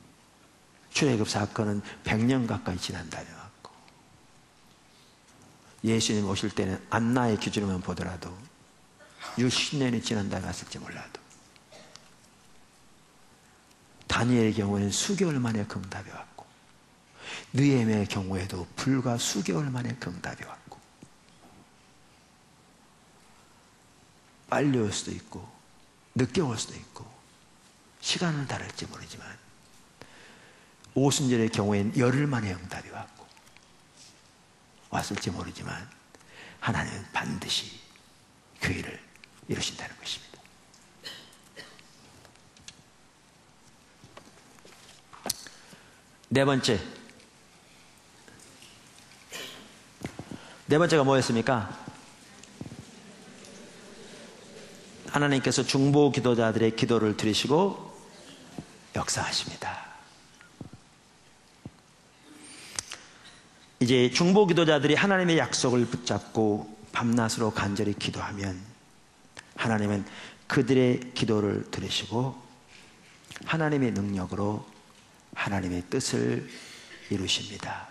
출애굽 사건은 100년 가까이 지난 다음에 왔고 예수님 오실 때는 안나의 기준으로만 보더라도 60년이 지난 다음에 왔을지 몰라도, 다니엘의 경우에는 수개월 만에 응답이 왔고, 느헤미야의 경우에도 불과 수개월 만에 응답이 왔고, 빨리 올 수도 있고 늦게 올 수도 있고 시간은 다를지 모르지만, 오순절의 경우에는 열흘 만에 응답이 왔고, 왔을지 모르지만 하나님은 반드시 그 일을 이루신다는 것입니다. 네 번째가 뭐였습니까? 하나님께서 중보 기도자들의 기도를 들으시고 역사하십니다. 이제 중보 기도자들이 하나님의 약속을 붙잡고 밤낮으로 간절히 기도하면 하나님은 그들의 기도를 들으시고 하나님의 능력으로 하나님의 뜻을 이루십니다.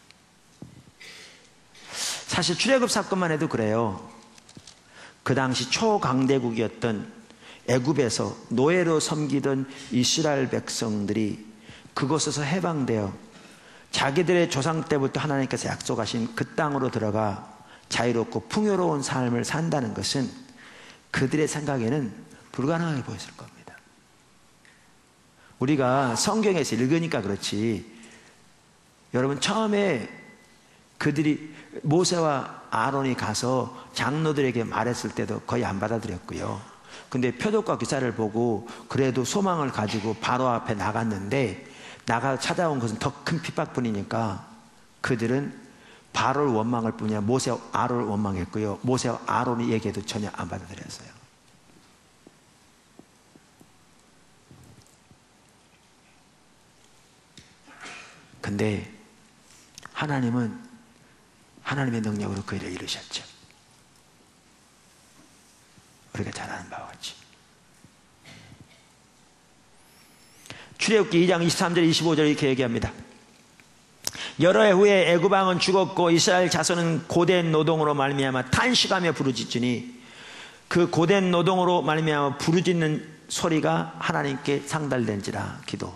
사실 출애굽 사건만 해도 그래요. 그 당시 초강대국이었던 애굽에서 노예로 섬기던 이스라엘 백성들이 그곳에서 해방되어 자기들의 조상 때부터 하나님께서 약속하신 그 땅으로 들어가 자유롭고 풍요로운 삶을 산다는 것은 그들의 생각에는 불가능하게 보였을 겁니다. 우리가 성경에서 읽으니까 그렇지, 여러분 처음에 그들이 모세와 아론이 가서 장로들에게 말했을 때도 거의 안 받아들였고요. 근데 표적과 기사를 보고 그래도 소망을 가지고 바로 앞에 나갔는데, 나가 찾아온 것은 더 큰 핍박뿐이니까 그들은 바로를 원망할 뿐이야 모세와 아론을 원망했고요. 모세와 아론이 얘기해도 전혀 안 받아들였어요. 근데 하나님은 하나님의 능력으로 그 일을 이루셨죠. 우리가 잘 아는 바와 같이 출애굽기 2장 23절 25절 이렇게 얘기합니다. 여러 해 후에 애굽 왕은 죽었고 이스라엘 자손은 고된 노동으로 말미암아 탄식하며 부르짖으니, 그 고된 노동으로 말미암아 부르짖는 소리가 하나님께 상달된지라. 기도.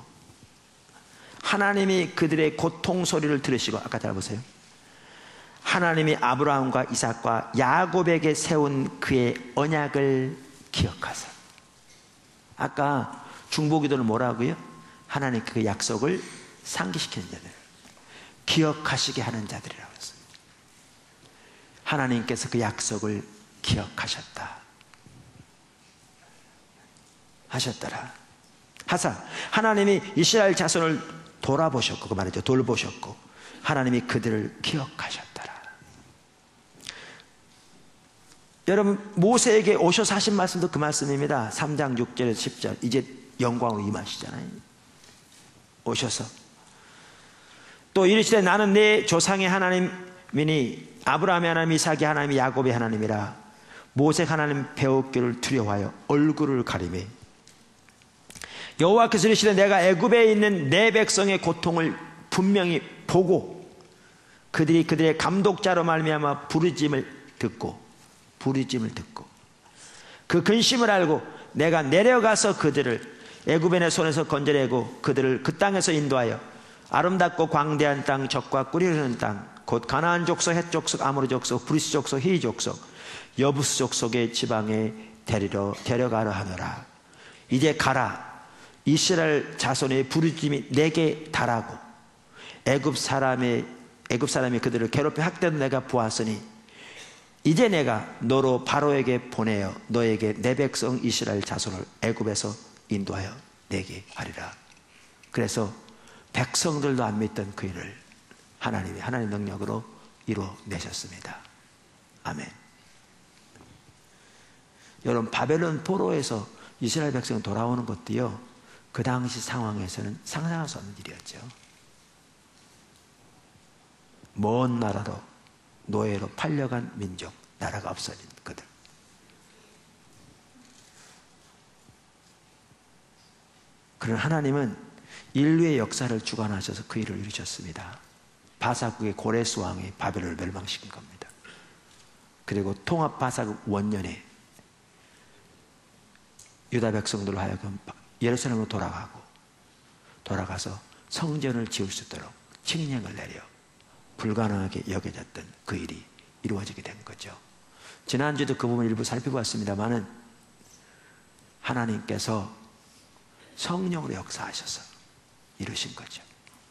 하나님이 그들의 고통 소리를 들으시고, 아까 잘 보세요. 하나님이 아브라함과 이삭과 야곱에게 세운 그의 언약을 기억하사. 아까 중보기도는 뭐라고요? 하나님 그 약속을 상기시키는 자들, 기억하시게 하는 자들이라고 했습니다. 하나님께서 그 약속을 기억하셨다 하셨더라 하사, 하나님이 이스라엘 자손을 돌아보셨고, 그 말이죠, 돌보셨고 하나님이 그들을 기억하셨더라. 여러분 모세에게 오셔서 하신 말씀도 그 말씀입니다. 3장 6절에서 10절. 이제 영광으로 임하시잖아요. 오셔서 또 이르시되 나는 내 조상의 하나님이니 아브라함의 하나님, 이삭의 하나님, 야곱의 하나님이라. 모세가 하나님 배웠기를 두려워하여 얼굴을 가리매 여호와께서 이르시되 내가 애굽에 있는 내 백성의 고통을 분명히 보고 그들이 그들의 감독자로 말미암아 부르짖음을 듣고 그 근심을 알고 내가 내려가서 그들을 애굽인의 손에서 건져내고 그들을 그 땅에서 인도하여 아름답고 광대한 땅, 젖과 꿀이 흐르는 땅, 곧 가나안 족속, 헷 족속, 아모리 족속, 브리스 족속, 히위 족속, 여부스 족속의 지방에 데려가려 하노라. 이제 가라. 이스라엘 자손의 부르짖음이 내게 달하고 애굽 사람이 그들을 괴롭혀 학대도 내가 보았으니 이제 내가 너로 바로에게 보내어 너에게 내 백성 이스라엘 자손을 애굽에서 인도하여 내게 하리라. 그래서 백성들도 안 믿던 그 일을 하나님이 하나님의 능력으로 이루어내셨습니다. 아멘. 여러분 바벨론 포로에서 이스라엘 백성이 돌아오는 것도요, 그 당시 상황에서는 상상할 수 없는 일이었죠. 먼 나라로 노예로 팔려간 민족, 나라가 없어진 그들. 그러나 하나님은 인류의 역사를 주관하셔서 그 일을 이루셨습니다. 바사국의 고레스 왕이 바벨론을 멸망시킨 겁니다. 그리고 통합바사국 원년에 유다 백성들로 하여금 예루살렘으로 돌아가서 성전을 지을 수 있도록 칙령을 내려 불가능하게 여겨졌던 그 일이 이루어지게 된 거죠. 지난주에도 그 부분 일부 살펴봤습니다만은 하나님께서 성령으로 역사하셔서 이루신 거죠.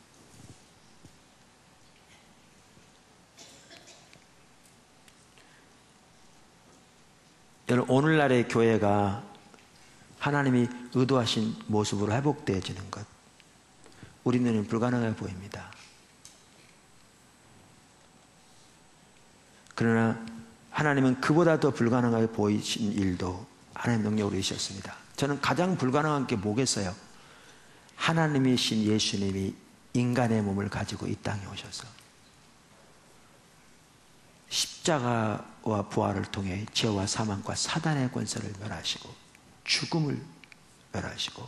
여러분, 오늘날의 교회가 하나님이 의도하신 모습으로 회복되어지는 것, 우리 눈에는 불가능해 보입니다. 그러나 하나님은 그보다 더 불가능하게 보이신 일도 하나님 능력으로 이루셨습니다. 저는 가장 불가능한 게 뭐겠어요? 하나님이신 예수님이 인간의 몸을 가지고 이 땅에 오셔서 십자가와 부활을 통해 죄와 사망과 사단의 권세를 멸하시고 죽음을 멸하시고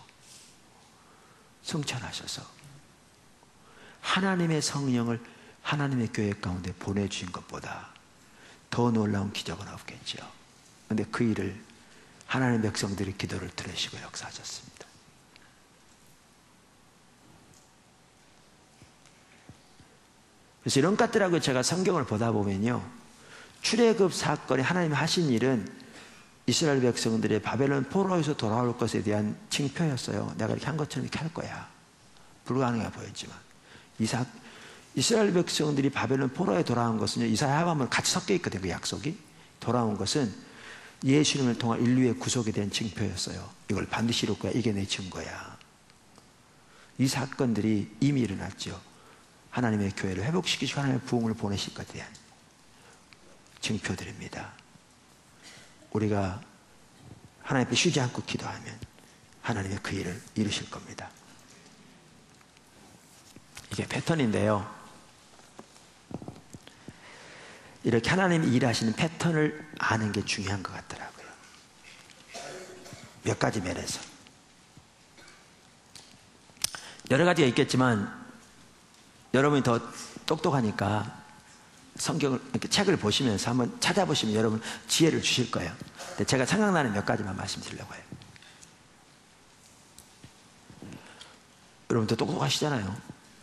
승천하셔서 하나님의 성령을 하나님의 교회 가운데 보내주신 것보다 더 놀라운 기적은 없겠지요. 그런데 그 일을 하나님의 백성들이 기도를 들으시고 역사하셨습니다. 그래서 이런 것들하고 제가 성경을 보다 보면요, 출애굽 사건에 하나님이 하신 일은 이스라엘 백성들의 바벨론 포로에서 돌아올 것에 대한 징표였어요. 내가 이렇게 한 것처럼 이렇게 할 거야. 불가능해 보였지만 이스라엘 백성들이 바벨론 포로에 돌아온 것은요, 이사야하고 같이 섞여 있거든요. 그 약속이 돌아온 것은 예수님을 통한 인류의 구속에 대한 징표였어요. 이걸 반드시 이룰 거야. 이게 내 증거야. 이 사건들이 이미 일어났죠. 하나님의 교회를 회복시키시고 하나님의 부흥을 보내실 것에 대한 증표들입니다. 우리가 하나님 앞에 쉬지 않고 기도하면 하나님의 그 일을 이루실 겁니다. 이게 패턴인데요, 이렇게 하나님이 일하시는 패턴을 아는 게 중요한 것 같더라고요. 몇 가지 면에서 여러 가지가 있겠지만 여러분이 더 똑똑하니까 성경을 이렇게 책을 보시면서 한번 찾아보시면 여러분 지혜를 주실 거예요. 근데 제가 생각나는 몇 가지만 말씀드리려고 해요. 여러분도 똑똑하시잖아요.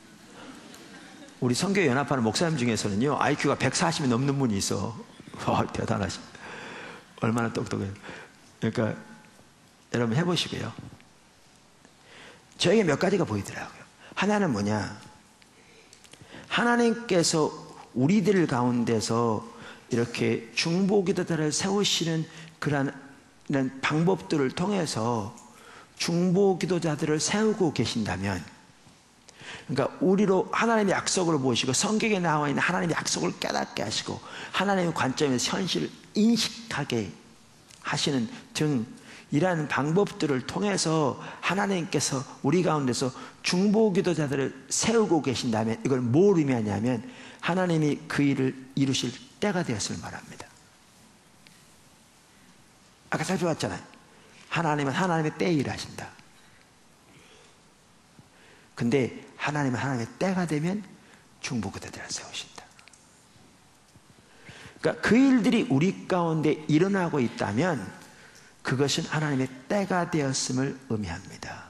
우리 성교회 연합하는 목사님 중에서는요, IQ가 140이 넘는 분이 있어. 와, 대단하시. 얼마나 똑똑해요. 그러니까 여러분 해보시고요. 저에게 몇 가지가 보이더라고요. 하나는 뭐냐, 하나님께서 우리들 가운데서 이렇게 중보기도자를 세우시는 그런 방법들을 통해서 중보기도자들을 세우고 계신다면, 그러니까 우리로 하나님의 약속을 보시고 성경에 나와 있는 하나님의 약속을 깨닫게 하시고 하나님의 관점에서 현실을 인식하게 하시는 등 이러한 방법들을 통해서 하나님께서 우리 가운데서 중보기도자들을 세우고 계신다면, 이걸 뭘 의미하냐면 하나님이 그 일을 이루실 때가 되었을 말합니다. 아까 살펴봤잖아요. 하나님은 하나님의 때에 일하신다. 근데 하나님은 하나님의 때가 되면 중보기도자들을 세우신다. 그러니까 그 일들이 우리 가운데 일어나고 있다면 그것은 하나님의 때가 되었음을 의미합니다.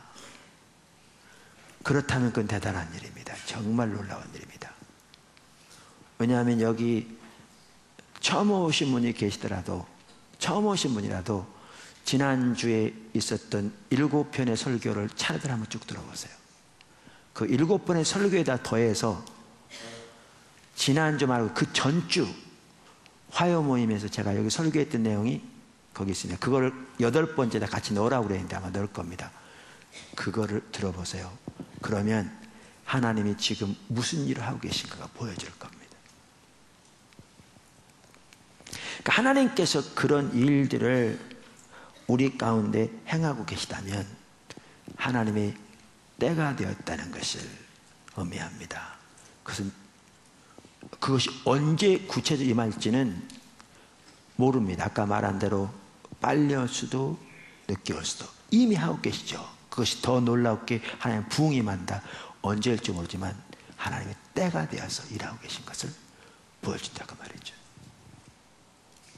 그렇다면 그건 대단한 일입니다. 정말 놀라운 일입니다. 왜냐하면 여기 처음 오신 분이 계시더라도, 처음 오신 분이라도 지난주에 있었던 7편의 설교를 차례대로 한번 쭉 들어보세요. 그 7번의 설교에다 더해서 지난주 말고 그 전주 화요 모임에서 제가 여기 설교했던 내용이 거기 있습니다. 그거를 8번째다 같이 넣으라고 그랬는데 아마 넣을 겁니다. 그거를 들어보세요. 그러면 하나님이 지금 무슨 일을 하고 계신가가 보여줄 겁니다. 그러니까 하나님께서 그런 일들을 우리 가운데 행하고 계시다면 하나님의 때가 되었다는 것을 의미합니다. 그것이 언제 구체적으로 임할지는 모릅니다. 아까 말한 대로 빨리 올 수도 늦게 올 수도 이미 하고 계시죠. 그것이 더 놀랍게 하나님 부흥이 임한다. 언제일지 모르지만 하나님의 때가 되어서 일하고 계신 것을 보여준다고 말이죠.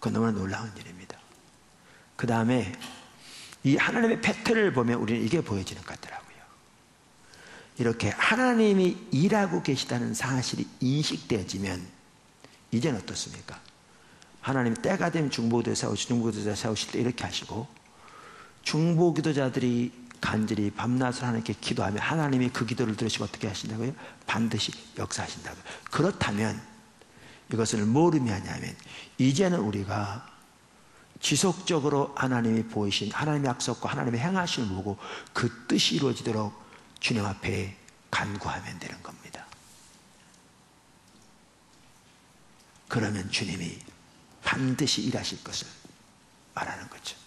그건 너무나 놀라운 일입니다. 그 다음에 이 하나님의 패턴을 보면 우리는 이게 보여지는 것 같더라고요. 이렇게 하나님이 일하고 계시다는 사실이 인식되어지면 이제는 어떻습니까? 하나님이 때가 되면 중보기도 세우시고 중보기도자 세우실 때 이렇게 하시고, 중보기도자들이 간절히 밤낮을 하나님께 기도하면 하나님이 그 기도를 들으시고 어떻게 하신다고요? 반드시 역사하신다고요. 그렇다면 이것을 뭘 의미하냐면, 이제는 우리가 지속적으로 하나님이 보이신 하나님의 약속과 하나님의 행하심을 보고 그 뜻이 이루어지도록 주님 앞에 간구하면 되는 겁니다. 그러면 주님이 반드시 일하실 것을 말하는 거죠.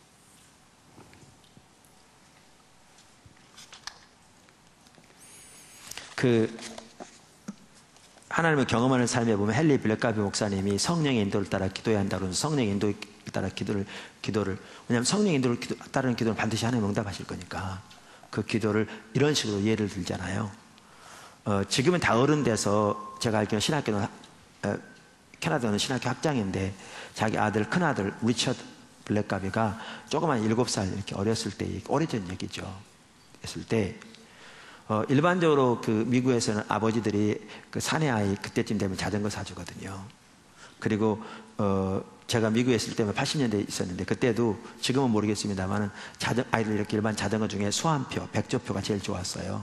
하나님을 경험하는 삶에 보면 헨리 블랙가비 목사님이 성령의 인도를 따라 기도해야 한다고 해서 성령의 인도를 따라 기도를 왜냐하면 성령의 인도를 따르는 기도는 반드시 하나님 응답하실 거니까 그 기도를 이런 식으로 예를 들잖아요. 지금은 다 어른 돼서 제가 알기로는 신학교는 캐나다는 신학교 학장인데, 자기 아들, 큰아들 리처드 블랙가비가 조그만 7살 이렇게 어렸을 때, 오래전 얘기죠. 했을 때 일반적으로 그 미국에서는 아버지들이 그 사내 아이 그때쯤 되면 자전거 사주거든요. 그리고 제가 미국에 있을 때는 80년대에 있었는데, 그때도 지금은 모르겠습니다만은 아이들 이렇게 일반 자전거 중에 수완표, 백조표가 제일 좋았어요.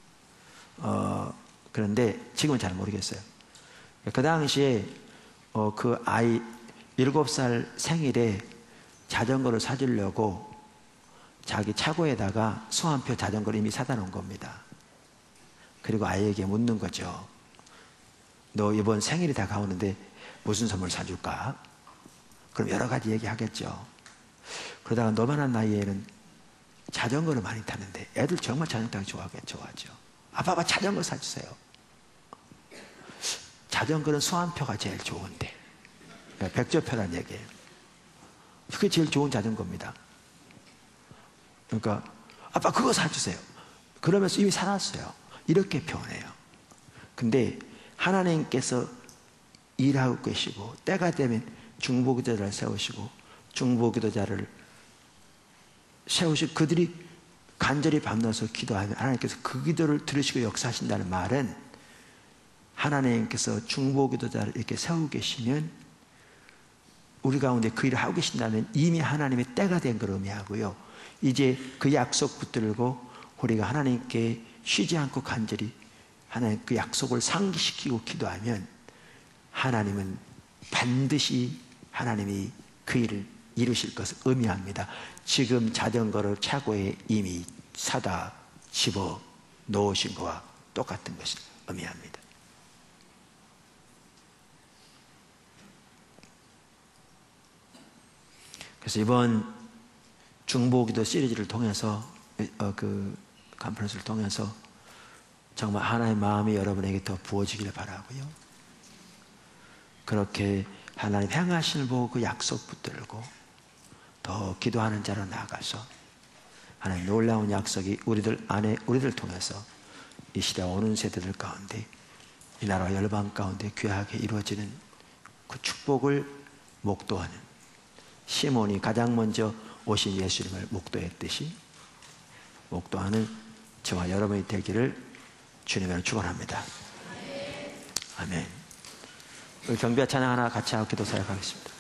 그런데 지금은 잘 모르겠어요. 그 당시에 그 아이 7살 생일에 자전거를 사주려고 자기 차고에다가 수완표 자전거를 이미 사다 놓은 겁니다. 그리고 아이에게 묻는 거죠. 너 이번 생일이 다가오는데 무슨 선물 사줄까? 그럼 여러 가지 얘기하겠죠. 그러다가 너만한 나이에는 자전거를 많이 타는데, 애들 정말 자전거 타기 좋아하죠. 아빠 자전거 사주세요. 자전거는 수완표가 제일 좋은데, 백조표란 얘기예요. 그게 제일 좋은 자전거입니다. 그러니까 아빠 그거 사주세요. 그러면서 이미 사놨어요. 이렇게 표현해요. 근데 하나님께서 일하고 계시고 때가 되면 중보기도자를 세우시고 중보기도자를 세우시고 그들이 간절히 밤낮으로 기도하면 하나님께서 그 기도를 들으시고 역사하신다는 말은, 하나님께서 중보기도자를 이렇게 세우고 계시면 우리 가운데 그 일을 하고 계신다면 이미 하나님의 때가 된 걸 의미하고요. 이제 그 약속 붙들고 우리가 하나님께 쉬지 않고 간절히 하나님 그 약속을 상기시키고 기도하면 하나님은 반드시 하나님이 그 일을 이루실 것을 의미합니다. 지금 자전거를 차고에 이미 사다 집어 놓으신 것과 똑같은 것을 의미합니다. 그래서 이번 중보기도 시리즈를 통해서 그 컨퍼런스를 통해서 정말 하나님의 마음이 여러분에게 더 부어지길 바라고요. 그렇게 하나님 행하심을 보고 그 약속 붙들고 더 기도하는 자로 나아가서 하나님 놀라운 약속이 우리들 안에 우리들 통해서 이 시대 오는 세대들 가운데 이 나라 열방 가운데 귀하게 이루어지는 그 축복을 목도하는, 시몬이 가장 먼저 오신 예수님을 목도했듯이 목도하는 저와 여러분이 되기를 주님으로 축원합니다. 아멘. 우리 경비와 찬양 하나 같이 하고 기도 사역하겠습니다.